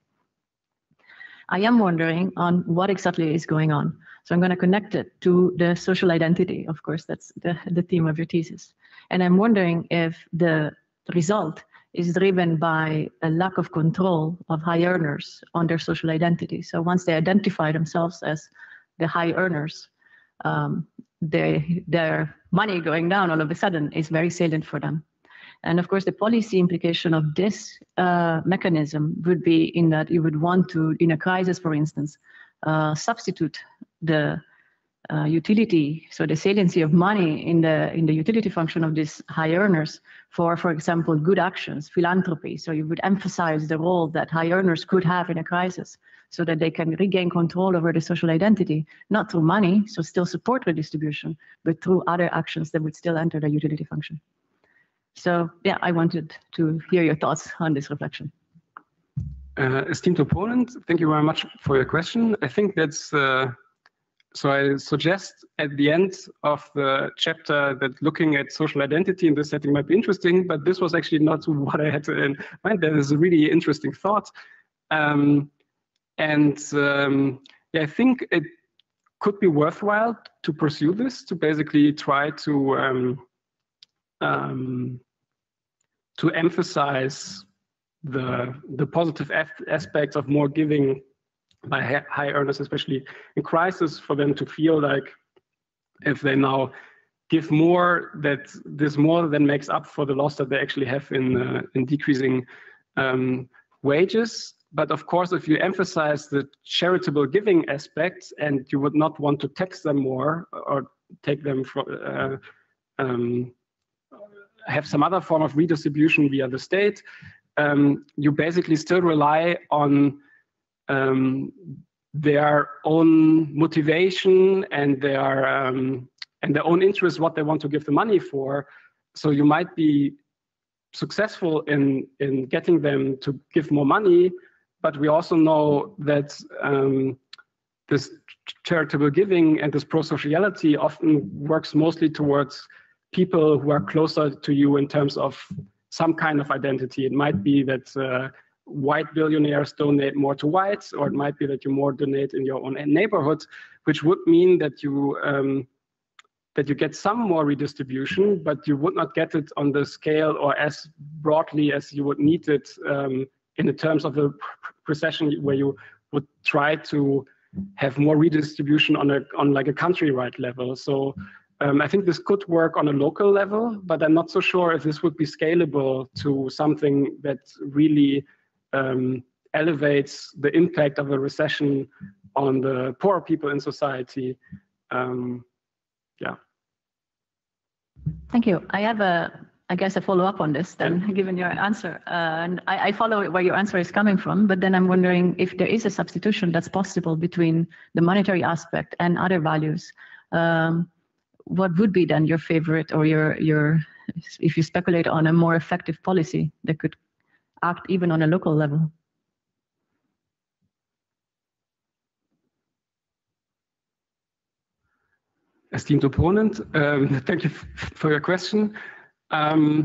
I am wondering on what exactly is going on. So I'm going to connect it to the social identity. Of course, that's the, the theme of your thesis. And I'm wondering if the result is driven by a lack of control of high earners on their social identity. So once they identify themselves as the high earners, um, they, their money going down all of a sudden is very salient for them. And of course, the policy implication of this uh, mechanism would be in that you would want to, in a crisis, for instance, uh, substitute the uh, utility, so the saliency of money in the in the utility function of these high earners for, for example, good actions, philanthropy. So you would emphasize the role that high earners could have in a crisis so that they can regain control over the social identity, not through money, so still support redistribution, but through other actions that would still enter the utility function. So yeah, I wanted to hear your thoughts on this reflection. Uh, esteemed opponent, thank you very much for your question. I think that's, uh, so I suggest at the end of the chapter that looking at social identity in this setting might be interesting, but this was actually not what I had in mind. That is a really interesting thought. Um, and um, yeah, I think it could be worthwhile to pursue this, to basically try to um, Um, to emphasize the the positive aspects of more giving by high earners, especially in crisis, for them to feel like if they now give more, that this more than makes up for the loss that they actually have in uh, in decreasing um, wages. But of course, if you emphasize the charitable giving aspects and you would not want to tax them more or take them from uh, um, have some other form of redistribution via the state, um, you basically still rely on um, their own motivation and their um, and their own interest, what they want to give the money for. So you might be successful in in getting them to give more money, but we also know that um, this charitable giving and this pro-sociality often works mostly towards people who are closer to you in terms of some kind of identity. It might be that uh, white billionaires donate more to whites, or it might be that you more donate in your own neighborhood, which would mean that you um, that you get some more redistribution, but you would not get it on the scale or as broadly as you would need it um, in the terms of the procession, where you would try to have more redistribution on a on like a country-wide level. So. Um, I think this could work on a local level, but I'm not so sure if this would be scalable to something that really um, elevates the impact of a recession on the poorer people in society. Um, yeah. Thank you. I have a, I guess, a follow-up on this then, yeah. Given your answer. Uh, and I, I follow where your answer is coming from, but then I'm wondering if there is a substitution that's possible between the monetary aspect and other values. Um, What would be then your favorite, or your your if you speculate on a more effective policy that could act even on a local level? Esteemed opponent, um, thank you for your question. Um,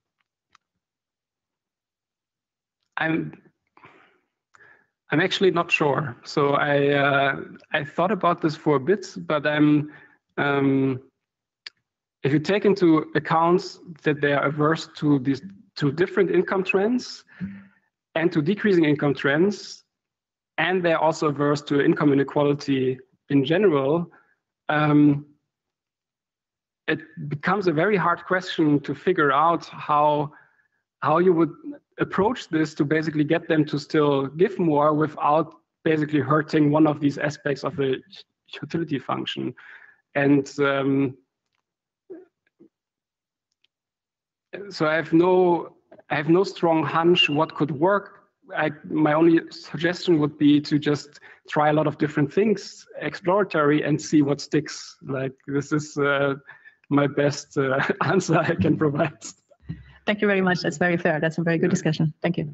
I'm I'm actually not sure. So I uh, I thought about this for a bit, but I'm. Um, if you take into account that they are averse to these to different income trends and to decreasing income trends, and they're also averse to income inequality in general, um, it becomes a very hard question to figure out how how you would approach this to basically get them to still give more without basically hurting one of these aspects of the utility function. And um, so I have no, I have no strong hunch what could work. I, my only suggestion would be to just try a lot of different things, exploratory, and see what sticks. Like this is uh, my best uh, answer I can provide. Thank you very much. That's very fair. That's a very good discussion. Thank you.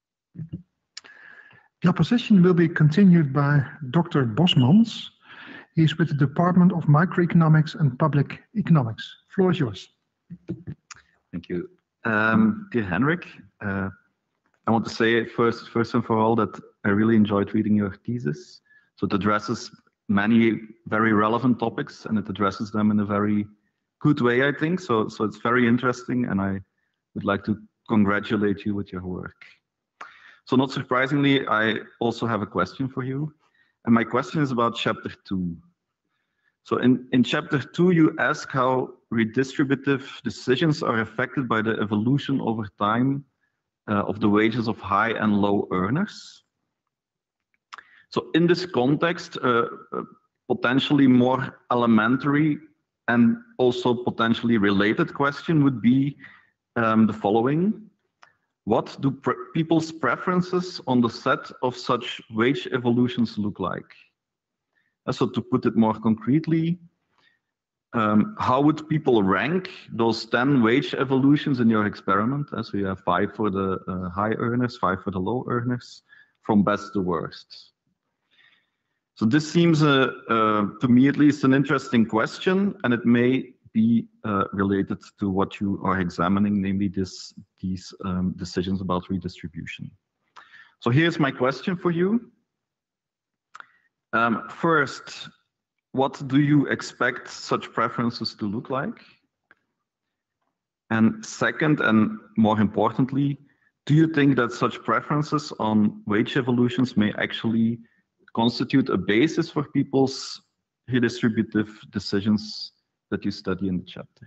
The opposition will be continued by Doctor Bosmans. He's with the Department of Microeconomics and Public Economics. Floor is yours. Thank you. Um, dear Henrik, uh, I want to say first, first and for all that I really enjoyed reading your thesis. So it addresses many very relevant topics and it addresses them in a very good way, I think. So, so it's very interesting and I would like to congratulate you with your work. So not surprisingly, I also have a question for you. And my question is about chapter two. So in, in chapter two, you ask how redistributive decisions are affected by the evolution over time uh, of the wages of high and low earners. So in this context, uh, a potentially more elementary and also potentially related question would be um, the following. What do pre people's preferences on the set of such wage evolutions look like? Uh, so to put it more concretely, um, how would people rank those ten wage evolutions in your experiment? Uh, so you have five for the uh, high earners, five for the low earners, from best to worst. So this seems, uh, uh, to me at least, an interesting question, and it may be uh, related to what you are examining, namely this, these um, decisions about redistribution. So here's my question for you. Um, first, what do you expect such preferences to look like? And second, and more importantly, do you think that such preferences on wage evolutions may actually constitute a basis for people's redistributive decisions that you study in the chapter?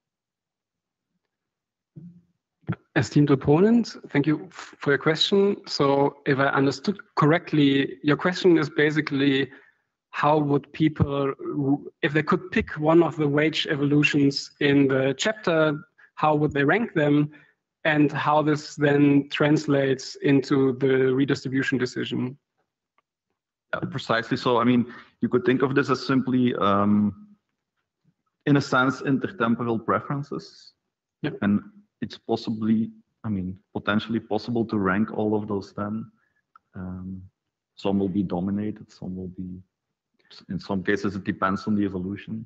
Esteemed opponent, thank you for your question. So if I understood correctly, your question is basically how would people, if they could pick one of the wage evolutions in the chapter, how would they rank them and how this then translates into the redistribution decision? Yeah, precisely so. I mean, you could think of this as simply, um, in a sense, intertemporal preferences. Yep. And it's possibly, I mean, potentially possible to rank all of those ten. Um, some will be dominated, some will be, in some cases, it depends on the evolution.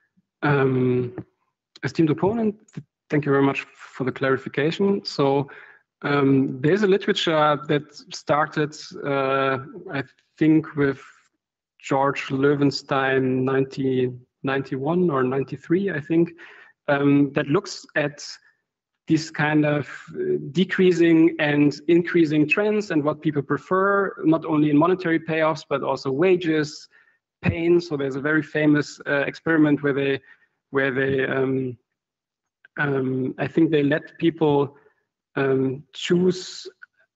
Um, esteemed opponent, thank you very much for the clarification. So um, there's a literature that started, uh, I think, with George Loewenstein, nineteen ninety-one or ninety-three, I think, um, that looks at these kind of decreasing and increasing trends and what people prefer, not only in monetary payoffs, but also wages, pain. So there's a very famous uh, experiment where they, where they, um, um, I think they let people um, choose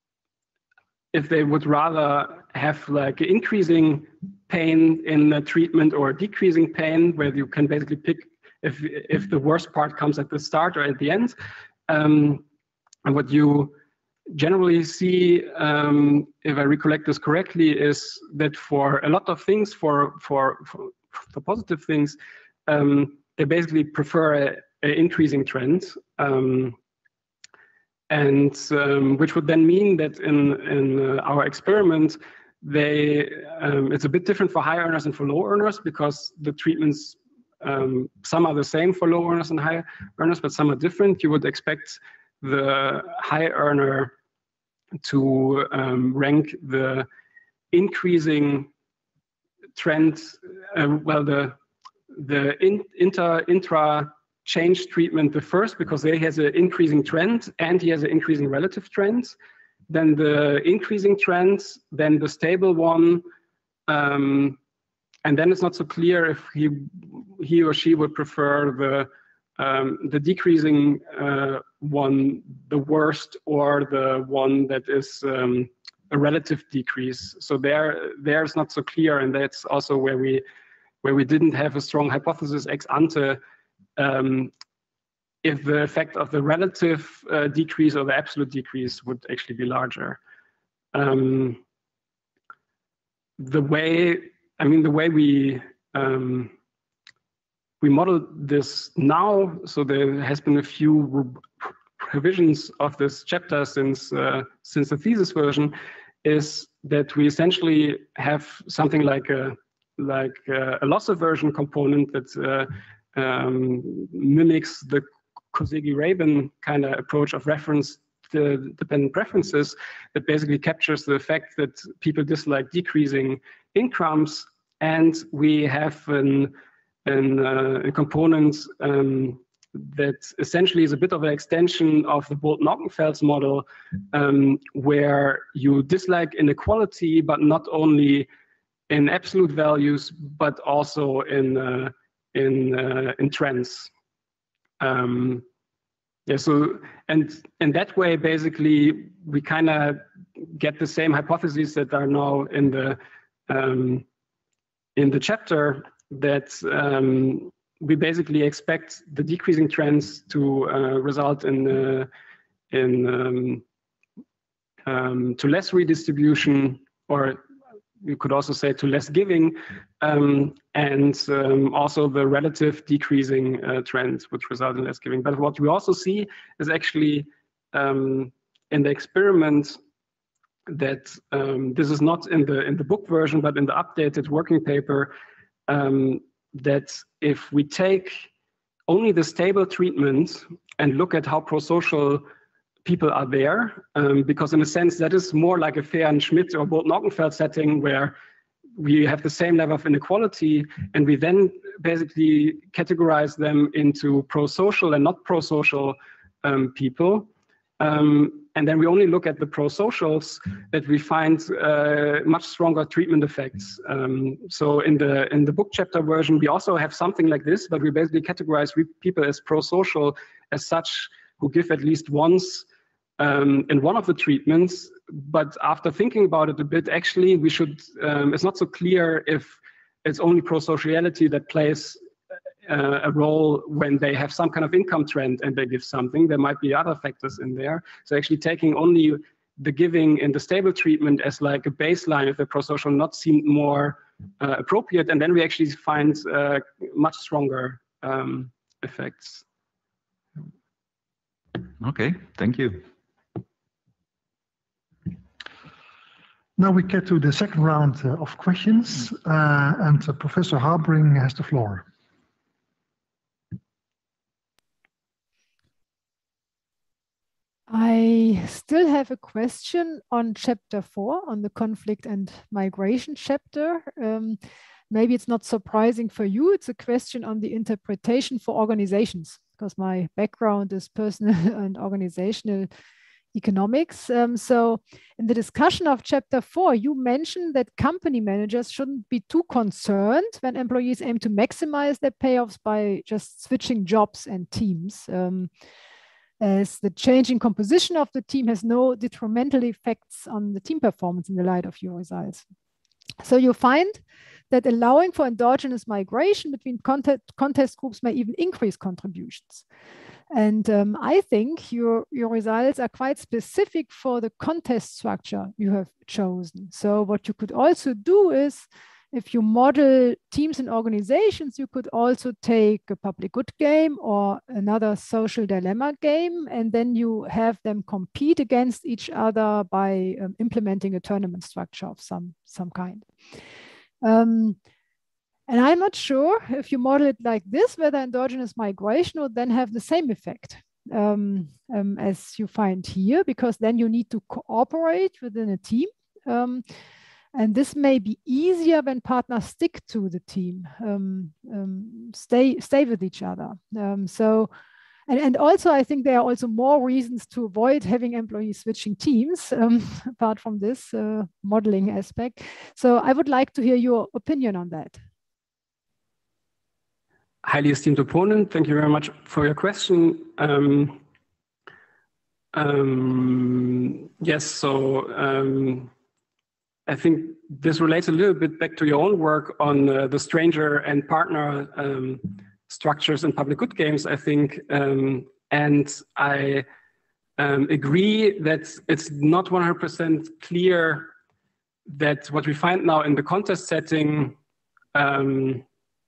if they would rather have like increasing pain in the treatment or decreasing pain, where you can basically pick if if the worst part comes at the start or at the end. Um, and what you generally see, um, if I recollect this correctly, is that for a lot of things, for for for, for positive things, um, they basically prefer a, a increasing trend. Um, And um, which would then mean that in, in uh, our experiment, they um, it's a bit different for high earners and for low earners, because the treatments, um, some are the same for low earners and high earners, but some are different. You would expect the high earner to um, rank the increasing trend, uh, well, the, the in, inter, intra change treatment the first, because there he has an increasing trend and he has an increasing relative trend. Then the increasing trend, then the stable one, um, and then it's not so clear if he he or she would prefer the um, the decreasing uh, one, the worst, or the one that is um, a relative decrease. So there there's not so clear, and that's also where we where we didn't have a strong hypothesis ex ante. Um, if the effect of the relative uh, decrease or the absolute decrease would actually be larger. Um, the way, I mean, the way we um, we model this now, so there has been a few revisions of this chapter since uh, since the thesis version, is that we essentially have something like a like uh, a loss aversion component that uh, um, mimics the Kosegi-Rabin kind of approach of reference dependent preferences, that basically captures the fact that people dislike decreasing incomes, and we have an, an, uh, a component um, that essentially is a bit of an extension of the Bolt-Norkenfels model, um, where you dislike inequality, but not only in absolute values, but also in uh, in uh, in trends. Um, yeah. So and in that way, basically, we kind of get the same hypotheses that are now in the um, in the chapter, that um, we basically expect the decreasing trends to uh, result in uh, in um, um, to less redistribution, or you could also say to less giving, um, and um, also the relative decreasing uh, trends which result in less giving. But what we also see is actually um, in the experiment that um, this is not in the in the book version, but in the updated working paper, um, that if we take only the stable treatment and look at how pro-social people are there, um, because in a sense that is more like a Fehr and Schmidt or Bolt-Norkenfeld setting, where we have the same level of inequality, and we then basically categorize them into pro-social and not pro-social um, people. Um, and then we only look at the pro-socials, that we find uh, much stronger treatment effects. Um, so in the in the book chapter version, we also have something like this, but we basically categorize people as pro-social as such, who give at least once um, in one of the treatments. But after thinking about it a bit, actually, we should, um, it's not so clear if it's only pro-sociality that plays uh, a role when they have some kind of income trend and they give something. There might be other factors in there. So actually taking only the giving in the stable treatment as like a baseline of the pro-social not seemed more uh, appropriate. And then we actually find uh, much stronger um, effects. Okay, thank you. Now we get to the second round uh, of questions, uh, and uh, Professor Habring has the floor. I still have a question on chapter four, on the conflict and migration chapter. Um, maybe it's not surprising for you. It's a question on the interpretation for organizations, because my background is personal and organizational economics. Um, so in the discussion of chapter four, you mentioned that company managers shouldn't be too concerned when employees aim to maximize their payoffs by just switching jobs and teams, um, as the changing composition of the team has no detrimental effects on the team performance in the light of your results. So you find that allowing for endogenous migration between contest, contest groups may even increase contributions. And um, I think your, your results are quite specific for the contest structure you have chosen. So what you could also do is, if you model teams and organizations, you could also take a public good game or another social dilemma game, and then you have them compete against each other by um, implementing a tournament structure of some, some kind. Um, and I'm not sure if you model it like this, whether endogenous migration would then have the same effect um, um, as you find here, because then you need to cooperate within a team. Um, And this may be easier when partners stick to the team, um, um, stay stay with each other. Um, so, and, and also I think there are also more reasons to avoid having employees switching teams, um, apart from this uh, modeling aspect. So I would like to hear your opinion on that. Highly esteemed opponent, thank you very much for your question. Um, um, yes, so. Um, I think this relates a little bit back to your own work on uh, the stranger and partner um, structures in public good games, I think. Um, and I um, agree that it's not one hundred percent clear that what we find now in the contest setting um,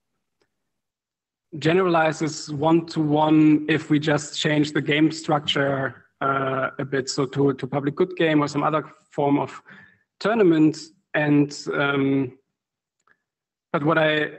generalizes one-to-one if we just change the game structure uh, a bit, so to, to public good game or some other form of tournament. And um, but what I,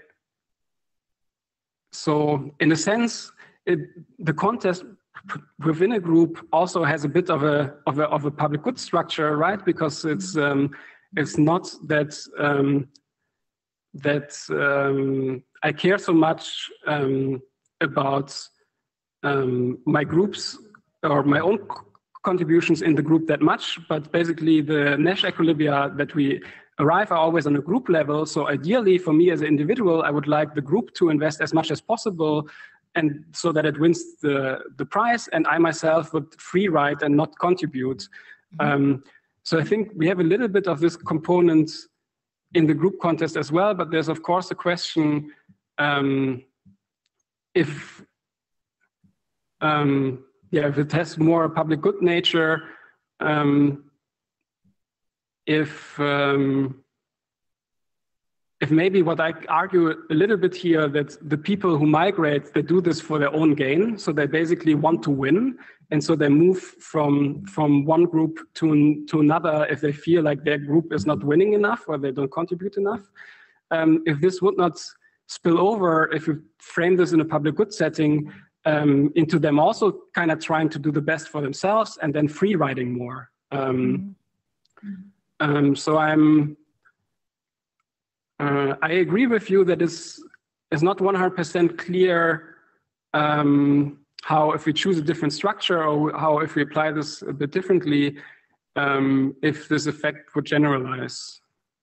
so in a sense, it, the contest within a group also has a bit of a of a of a public good structure, right? Because it's um, it's not that um, that um, I care so much um, about um, my groups or my own contributions in the group that much, but basically the Nash equilibria that we arrive are always on a group level. So ideally for me as an individual, I would like the group to invest as much as possible, and so that it wins the, the prize, and I myself would free ride and not contribute. Mm-hmm. um, so I think we have a little bit of this component in the group contest as well, but there's of course a question um, if, um, yeah, if it has more public good nature, um, if um, if maybe what I argue a little bit here, that the people who migrate, they do this for their own gain. So they basically want to win. And so they move from, from one group to, to another if they feel like their group is not winning enough or they don't contribute enough. Um, if this would not spill over, if we frame this in a public good setting, um, into them also kind of trying to do the best for themselves and then free riding more. Um, mm-hmm. um, so I'm, Uh, I agree with you that it's, it's not one hundred percent clear um, how, if we choose a different structure, or how, if we apply this a bit differently, um, if this effect would generalize.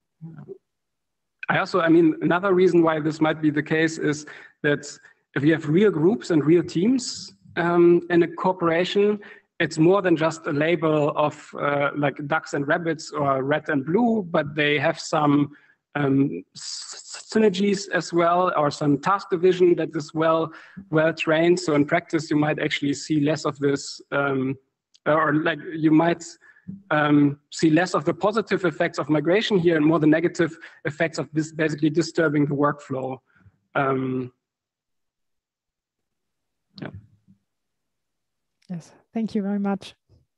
I also, I mean, another reason why this might be the case is that if you have real groups and real teams um, in a corporation, it's more than just a label of uh, like ducks and rabbits or red and blue, but they have some Um, synergies as well, or some task division that is well well trained. So in practice, you might actually see less of this, um, or like you might um, see less of the positive effects of migration here and more the negative effects of this basically disturbing the workflow. Um, yeah. Yes, thank you very much.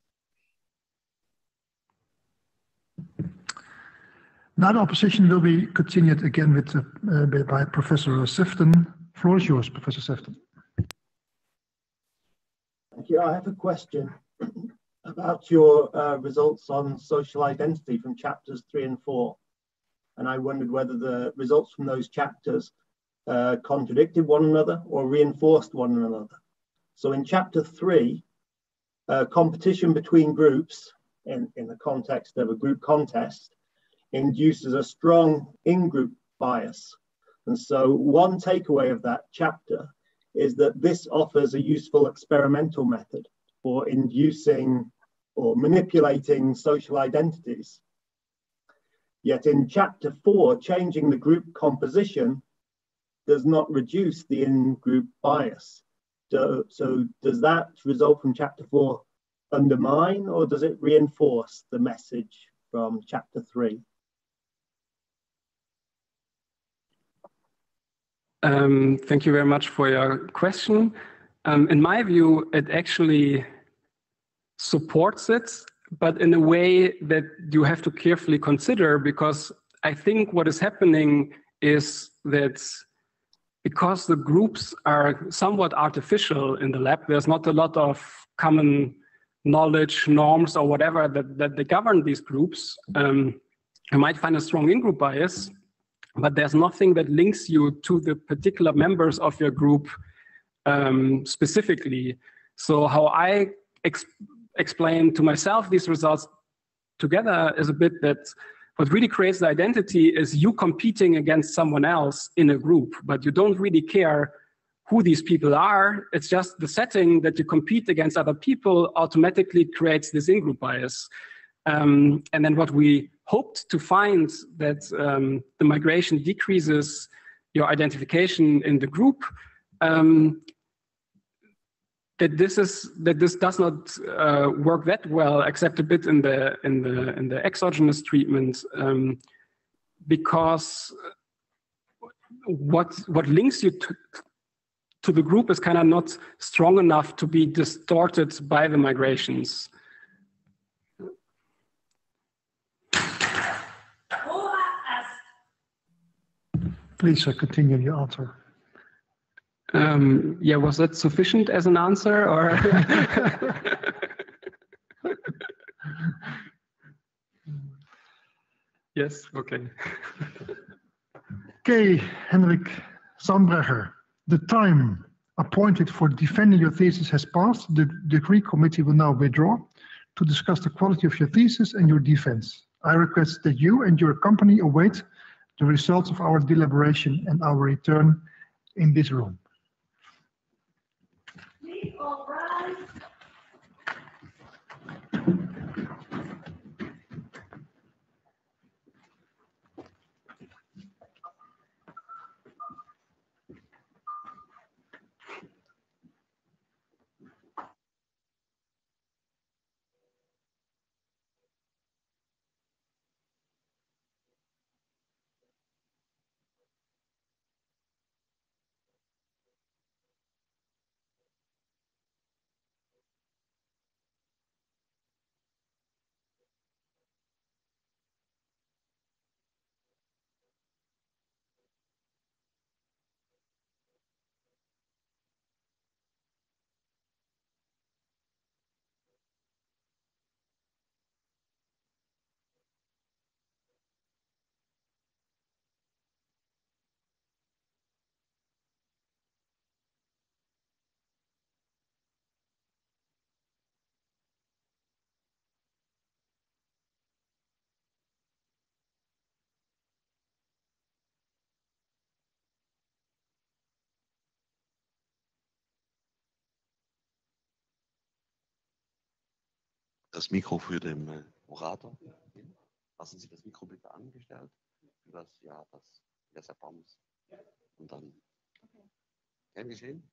Now the opposition will be continued again with uh, by, by Professor Sefton. Floor is yours, Professor Sefton. Thank you. I have a question about your uh, results on social identity from chapters three and four. And I wondered whether the results from those chapters uh, contradicted one another or reinforced one another. So in chapter three, uh, competition between groups in, in the context of a group contest induces a strong in-group bias. And so one takeaway of that chapter is that this offers a useful experimental method for inducing or manipulating social identities. Yet in chapter four, changing the group composition does not reduce the in-group bias. So, so does that result from chapter four undermine, or does it reinforce the message from chapter three? Um, thank you very much for your question. Um, in my view, it actually supports it, but in a way that you have to carefully consider, because I think what is happening is that because the groups are somewhat artificial in the lab, there's not a lot of common knowledge, norms, or whatever that, that they govern these groups. Um, you might find a strong in-group bias, but there's nothing that links you to the particular members of your group um, specifically. So how I ex explain to myself these results together is a bit that what really creates the identity is you competing against someone else in a group, but you don't really care who these people are. It's just the setting that you compete against other people automatically creates this in-group bias. Um, and then what we hoped to find that um, the migration decreases your identification in the group, um, that this is that this does not uh, work that well, except a bit in the in the in the exogenous treatment, um, because what what links you to, to the group is kind of not strong enough to be distorted by the migrations. Please uh, continue your answer. Um, yeah, was that sufficient as an answer, or? Yes, okay. Okay, Henrik Zandbrecher, the time appointed for defending your thesis has passed. The degree committee will now withdraw to discuss the quality of your thesis and your defense. I request that you and your company await the results of our deliberation and our return in this room. All right. Das Mikro für den äh, Orator. Lassen Sie das Mikro bitte angestellt. Für das, ja, das, das Erbarmens. Und dann. Gern geschehen.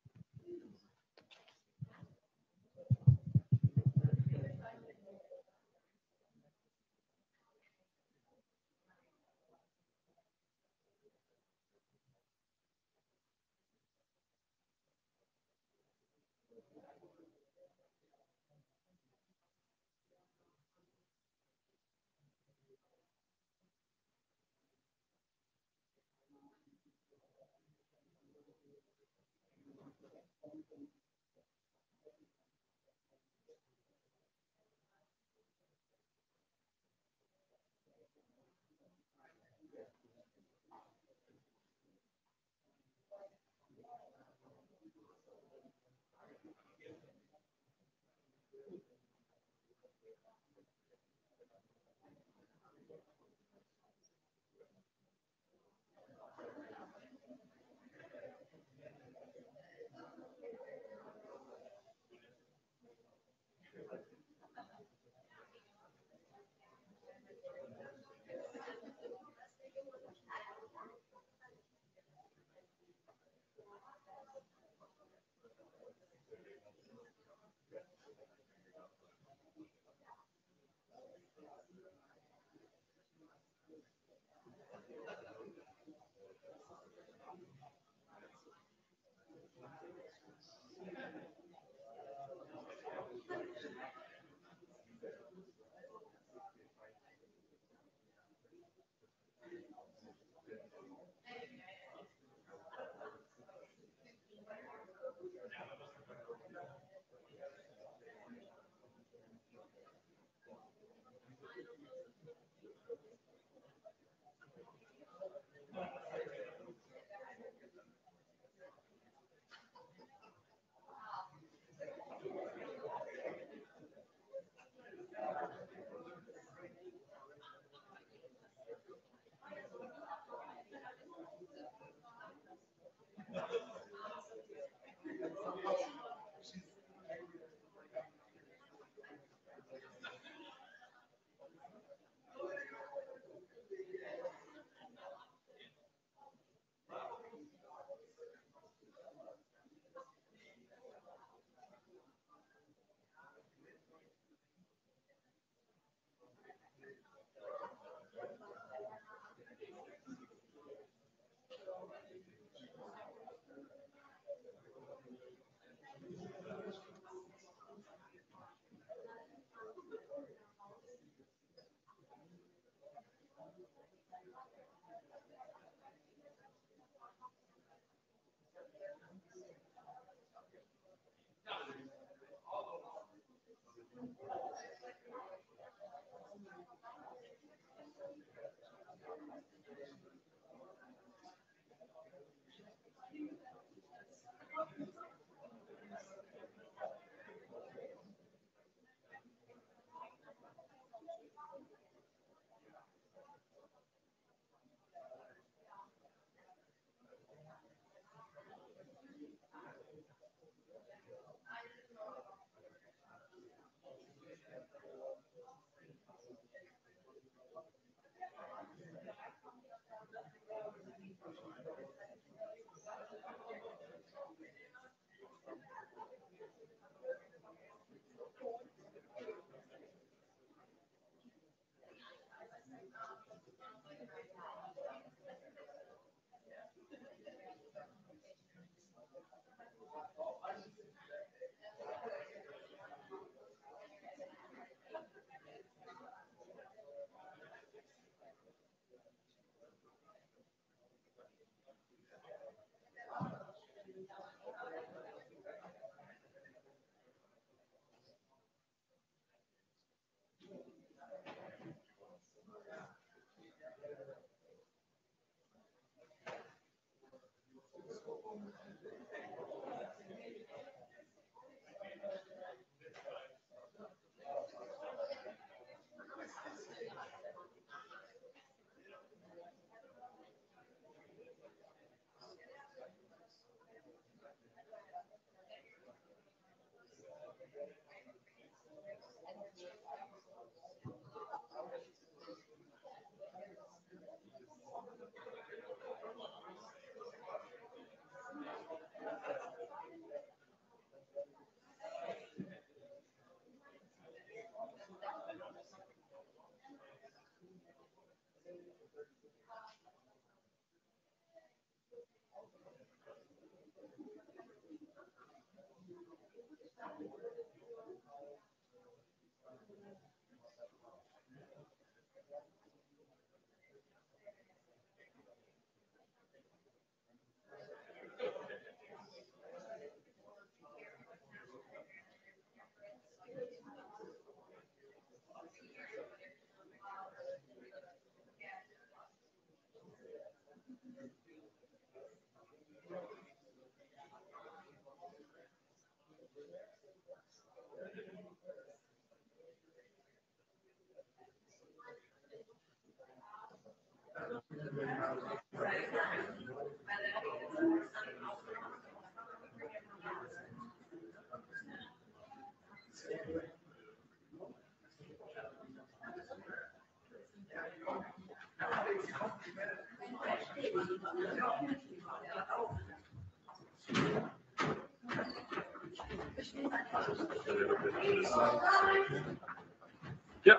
Yeah.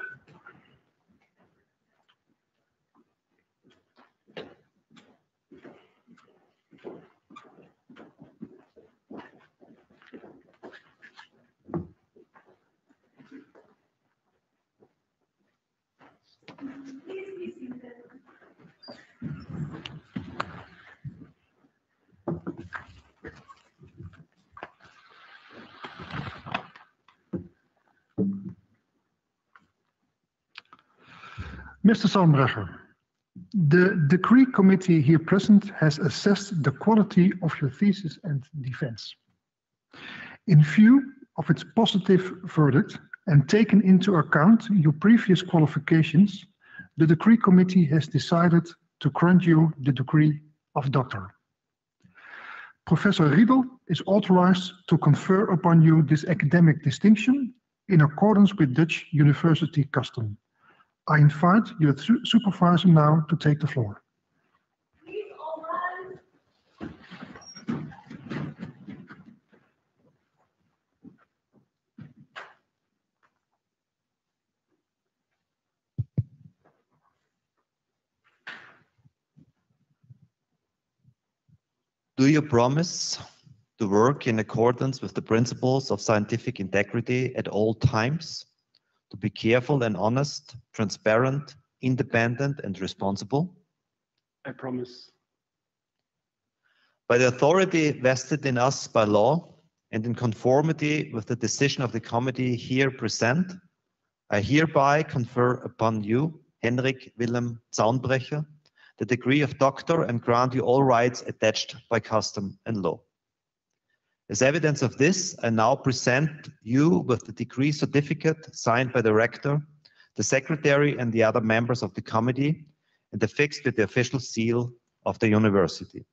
Mister Salmbrecher, the decree committee here present has assessed the quality of your thesis and defense. In view of its positive verdict and taken into account your previous qualifications, the decree committee has decided to grant you the degree of doctor. Professor Riedel is authorized to confer upon you this academic distinction in accordance with Dutch university custom. I invite your supervisor now to take the floor. Do you promise to work in accordance with the principles of scientific integrity at all times, to be careful and honest, transparent, independent, and responsible? I promise. By the authority vested in us by law and in conformity with the decision of the committee here present, I hereby confer upon you, Henrik Willem Zaunbrecher, the degree of doctor and grant you all rights attached by custom and law. As evidence of this, I now present you with the degree certificate signed by the rector, the secretary, and the other members of the committee, and affixed with the official seal of the university.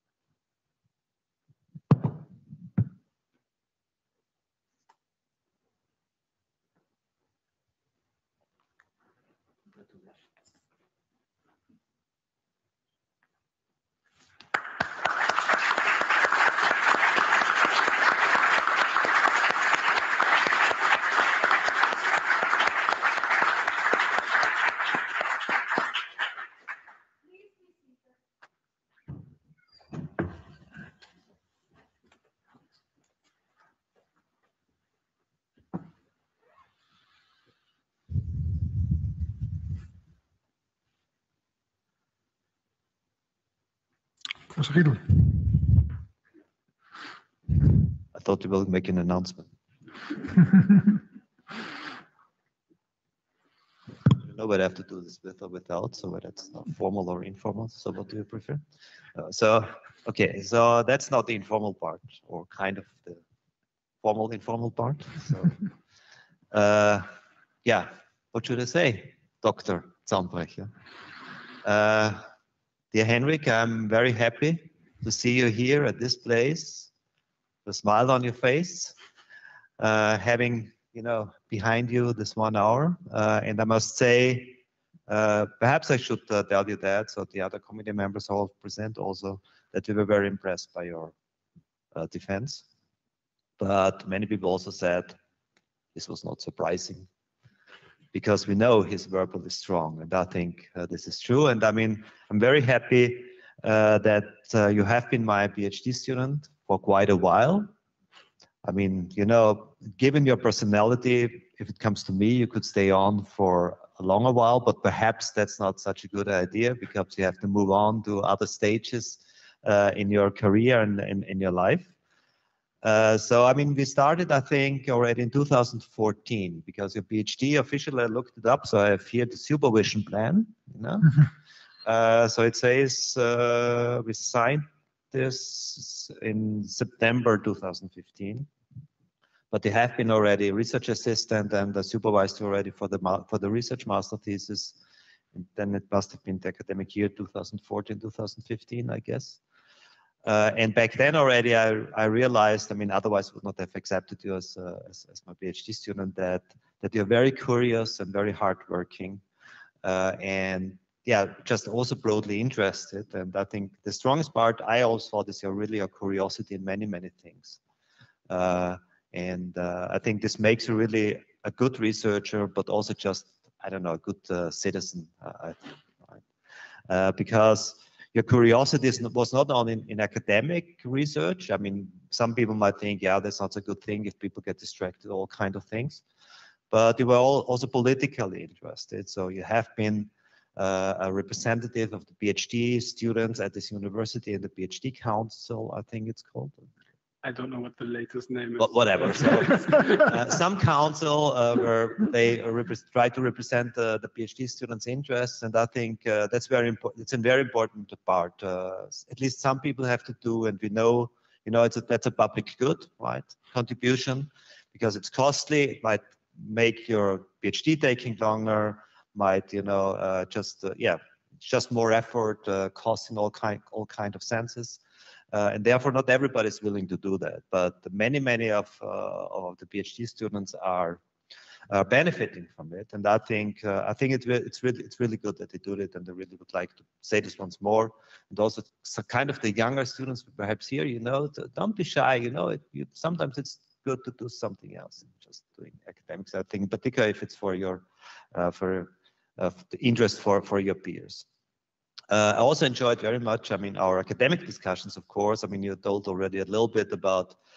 Professor Riedel. I thought you will make an announcement. I don't know whether I have to do this with or without, so whether it's not formal or informal. So what do you prefer? Uh, so, okay, so that's not the informal part, or kind of the formal informal part. So, uh, yeah, what should I say, Doctor Zaunbrecher? Uh, dear Henrik, I'm very happy to see you here at this place, the smile on your face, uh, having, you know, behind you this one hour. Uh, and I must say, uh, perhaps I should uh, tell you that, so the other committee members all present also, that we were very impressed by your uh, defense. But many people also said this was not surprising, because we know his verbal is strong, and I think uh, this is true. And I mean, I'm very happy uh, that uh, you have been my PhD student for quite a while. I mean, you know, given your personality, if it comes to me, you could stay on for a longer while, but perhaps that's not such a good idea, because you have to move on to other stages uh, in your career and in, in your life. Uh, so, I mean, we started, I think, already in two thousand fourteen, because your PhD officially, I looked it up, so I have here the supervision plan, you know. uh, so it says uh, we signed this in September two thousand fifteen, but they have been already research assistant and a supervisor already for the for the research master thesis. And then it must have been the academic year two thousand fourteen, two thousand fifteen, I guess. Uh, and back then already, I, I realized, I mean, otherwise I would not have accepted you as, uh, as, as my PhD student, that, that you're very curious and very hardworking. Uh, and yeah, just also broadly interested. And I think the strongest part I also thought is you're really a curiosity in many, many things. Uh, and uh, I think this makes you really a good researcher, but also just, I don't know, a good uh, citizen, uh, I think, right? Uh, because your curiosity was not only in, in academic research. I mean, some people might think, yeah, that's not a good thing if people get distracted, all kind of things. But you were all also politically interested. So you have been uh, a representative of the PhD students at this university in the PhD Council, I think it's called. I don't know what the latest name is. But whatever. So, uh, some council uh, where they uh, try to represent uh, the PhD students' interests, and I think uh, that's very important. It's a very important part. Uh, at least some people have to do, and we know, you know, it's a, that's a public good, right? Contribution, because it's costly. It might make your PhD taking longer. Might, you know, uh, just uh, yeah, just more effort, uh, cost in all kind all kind of senses. Uh, and therefore, not everybody is willing to do that. But many, many of, uh, of the PhD students are uh, benefiting from it. And I think uh, I think it, it's really it's really good that they do it. And I really would like to say this once more. And also, so kind of the younger students, perhaps here, you know, don't be shy. You know, it, you, sometimes it's good to do something else than just doing academics. I think, particularly if it's for your uh, for uh, the interest for for your peers. Uh, I also enjoyed very much, I mean, our academic discussions, of course. I mean, you told already a little bit about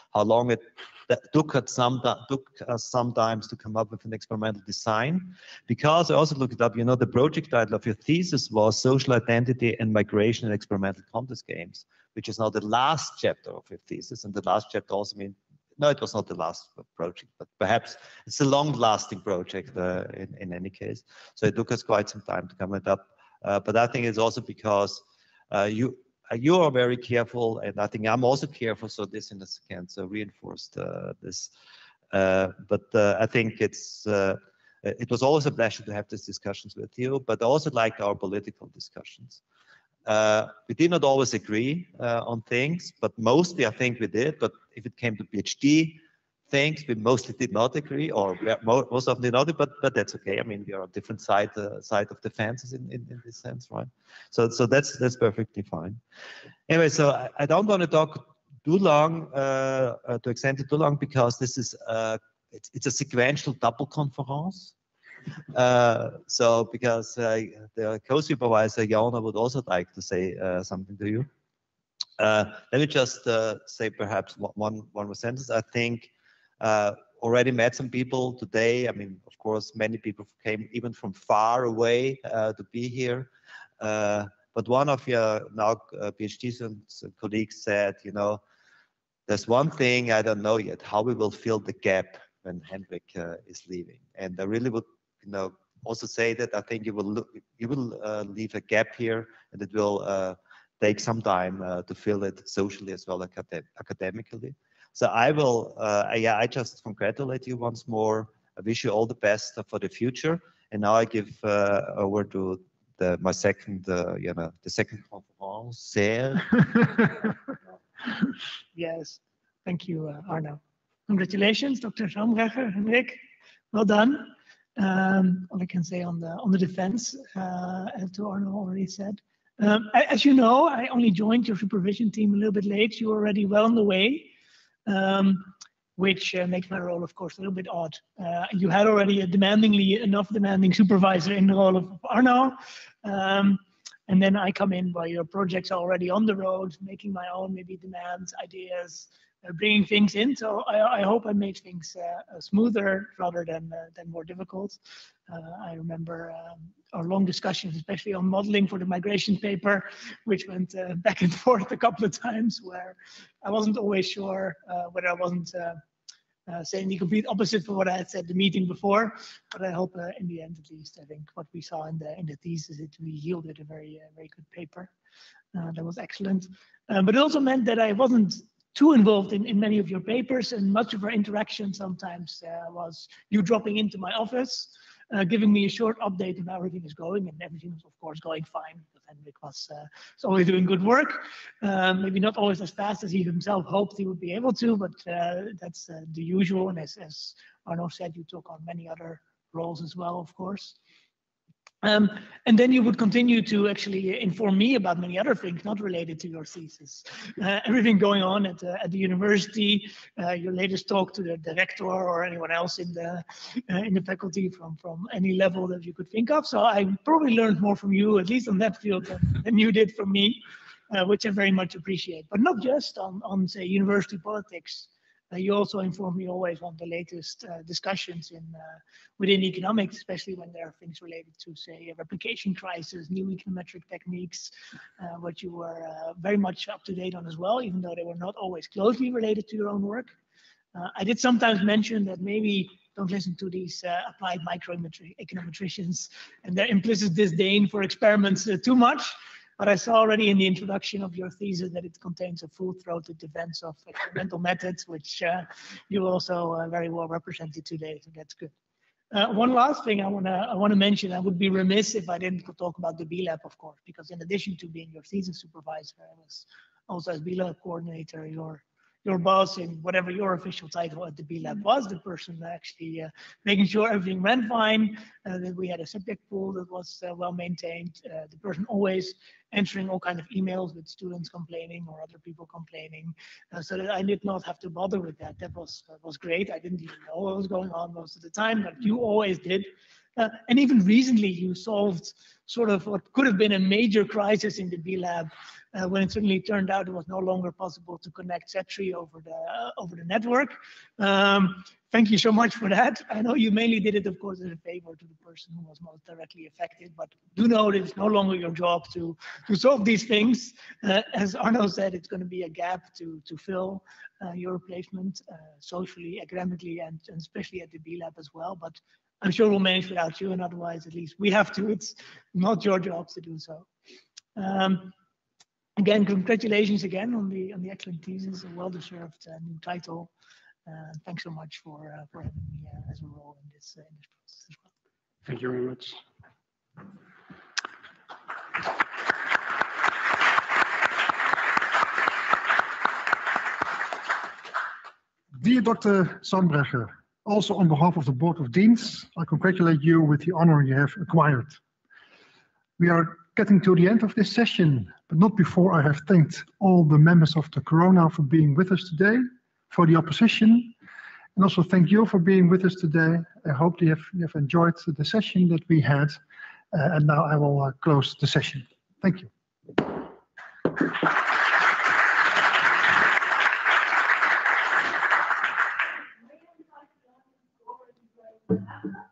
how long it took us some took us sometimes to come up with an experimental design. Because I also looked it up, you know, the project title of your thesis was Social Identity and Migration in Experimental Contest Games, which is now the last chapter of your thesis, and the last chapter also means, no, it was not the last project, but perhaps it's a long-lasting project uh, in, in any case. So it took us quite some time to come it up. Uh, but I think it's also because uh, you you are very careful, and I think I'm also careful. So this in a second, so reinforced uh, this. Uh, but uh, I think it's uh, it was always a pleasure to have these discussions with you, but I also liked our political discussions. Uh, we did not always agree uh, on things, but mostly I think we did. But if it came to PhD things, we mostly did not agree, or most often did not. But but that's okay. I mean, we are on different side uh, side of the fences in, in in this sense, right? So so that's that's perfectly fine. Anyway, so I, I don't want to talk too long uh, uh, to extend it too long, because this is uh, it's, it's a sequential double conference. Uh, so because uh, the co-supervisor Jona would also like to say uh, something to you. Uh, let me just uh, say perhaps one one more sentence. I think uh, already met some people today. I mean, of course, many people came even from far away uh, to be here. Uh, but one of your now uh, PhD students and colleagues said, you know, there's one thing I don't know yet, how we will fill the gap when Henrik uh, is leaving. And I really would, you know, also say that I think you will look, you will uh, leave a gap here, and it will uh, take some time uh, to fill it socially as well as acad academically. So I will, uh, yeah, I just congratulate you once more. I wish you all the best for the future. And now I give uh, over to the, my second, uh, you know, the second conference. Yes, thank you, uh, Arno. Congratulations, Doctor Schaumburger, Henrik. Well done. Um, all I can say on the on the defense, uh, as to Arno already said. Um, as you know, I only joined your supervision team a little bit late. You were already well on the way, um, which uh, makes my role, of course, a little bit odd. Uh, you had already a demandingly enough demanding supervisor in the role of Arno. Um, and then I come in while your projects are already on the road, making my own maybe demands, ideas, uh, bringing things in. So I, I hope I made things uh, smoother rather than uh, than more difficult. Uh, I remember um, our long discussions, especially on modeling for the migration paper, which went uh, back and forth a couple of times, where I wasn't always sure uh, whether I wasn't uh, uh, saying the complete opposite for what I had said the meeting before. But I hope, uh, in the end, at least, I think what we saw in the in the thesis, it we yielded a very uh, very good paper. Uh, that was excellent. Uh, but it also meant that I wasn't too involved in, in many of your papers, and much of our interaction sometimes uh, was you dropping into my office, uh, giving me a short update on how everything is going, and everything was, of course, going fine, because Henrik was, uh, was always doing good work. Um, maybe not always as fast as he himself hoped he would be able to, but uh, that's uh, the usual. And as, as Arno said, you took on many other roles as well, of course. Um, and then you would continue to actually inform me about many other things not related to your thesis. Uh, everything going on at, uh, at the university, uh, your latest talk to the director or anyone else in the uh, in the faculty from, from any level that you could think of. So I probably learned more from you, at least on that field, than, than you did from me, uh, which I very much appreciate. But not just on, on say, university politics. Uh, you also inform me always on the latest uh, discussions in uh, within economics, especially when there are things related to, say, a replication crisis, new econometric techniques, uh, what you were uh, very much up to date on as well, even though they were not always closely related to your own work. Uh, I did sometimes mention that maybe don't listen to these uh, applied microeconometricians and their implicit disdain for experiments uh, too much. But I saw already in the introduction of your thesis that it contains a full-throated defense of experimental methods, which uh, you also uh, very well represented today, so that's good. Uh, one last thing I want to I want to mention, I would be remiss if I didn't talk about the B Lab, of course, because in addition to being your thesis supervisor, I was also as B Lab coordinator, your your boss in whatever your official title at the B Lab was, the person actually uh, making sure everything ran fine, uh, that we had a subject pool that was uh, well maintained, uh, the person always answering all kinds of emails with students complaining or other people complaining, uh, so that I did not have to bother with that. That was uh, was great. I didn't even know what was going on most of the time, but you always did. Uh, and even recently, you solved sort of what could have been a major crisis in the B Lab uh, when it suddenly turned out it was no longer possible to connect Setri over the uh, over the network. Um, thank you so much for that. I know you mainly did it, of course, as a favor to the person who was most directly affected, but do know that it's no longer your job to, to solve these things. Uh, as Arno said, it's going to be a gap to, to fill uh, your replacement uh, socially, academically, and, and especially at the B Lab as well. But I'm sure we'll manage without you, and otherwise, at least we have to. It's not your job to do so. Um, again, congratulations again on the on the excellent thesis, a well-deserved uh, new title. Uh, thanks so much for uh, for having me uh, as a role in this uh, in this process as well. Thank you very much. Dear Doctor Sandbrecher, also on behalf of the Board of Deans, I congratulate you with the honor you have acquired. We are getting to the end of this session, but not before I have thanked all the members of the Corona for being with us today, for the opposition, and also thank you for being with us today. I hope you have, you have enjoyed the session that we had, uh, and now I will uh, close the session. Thank you.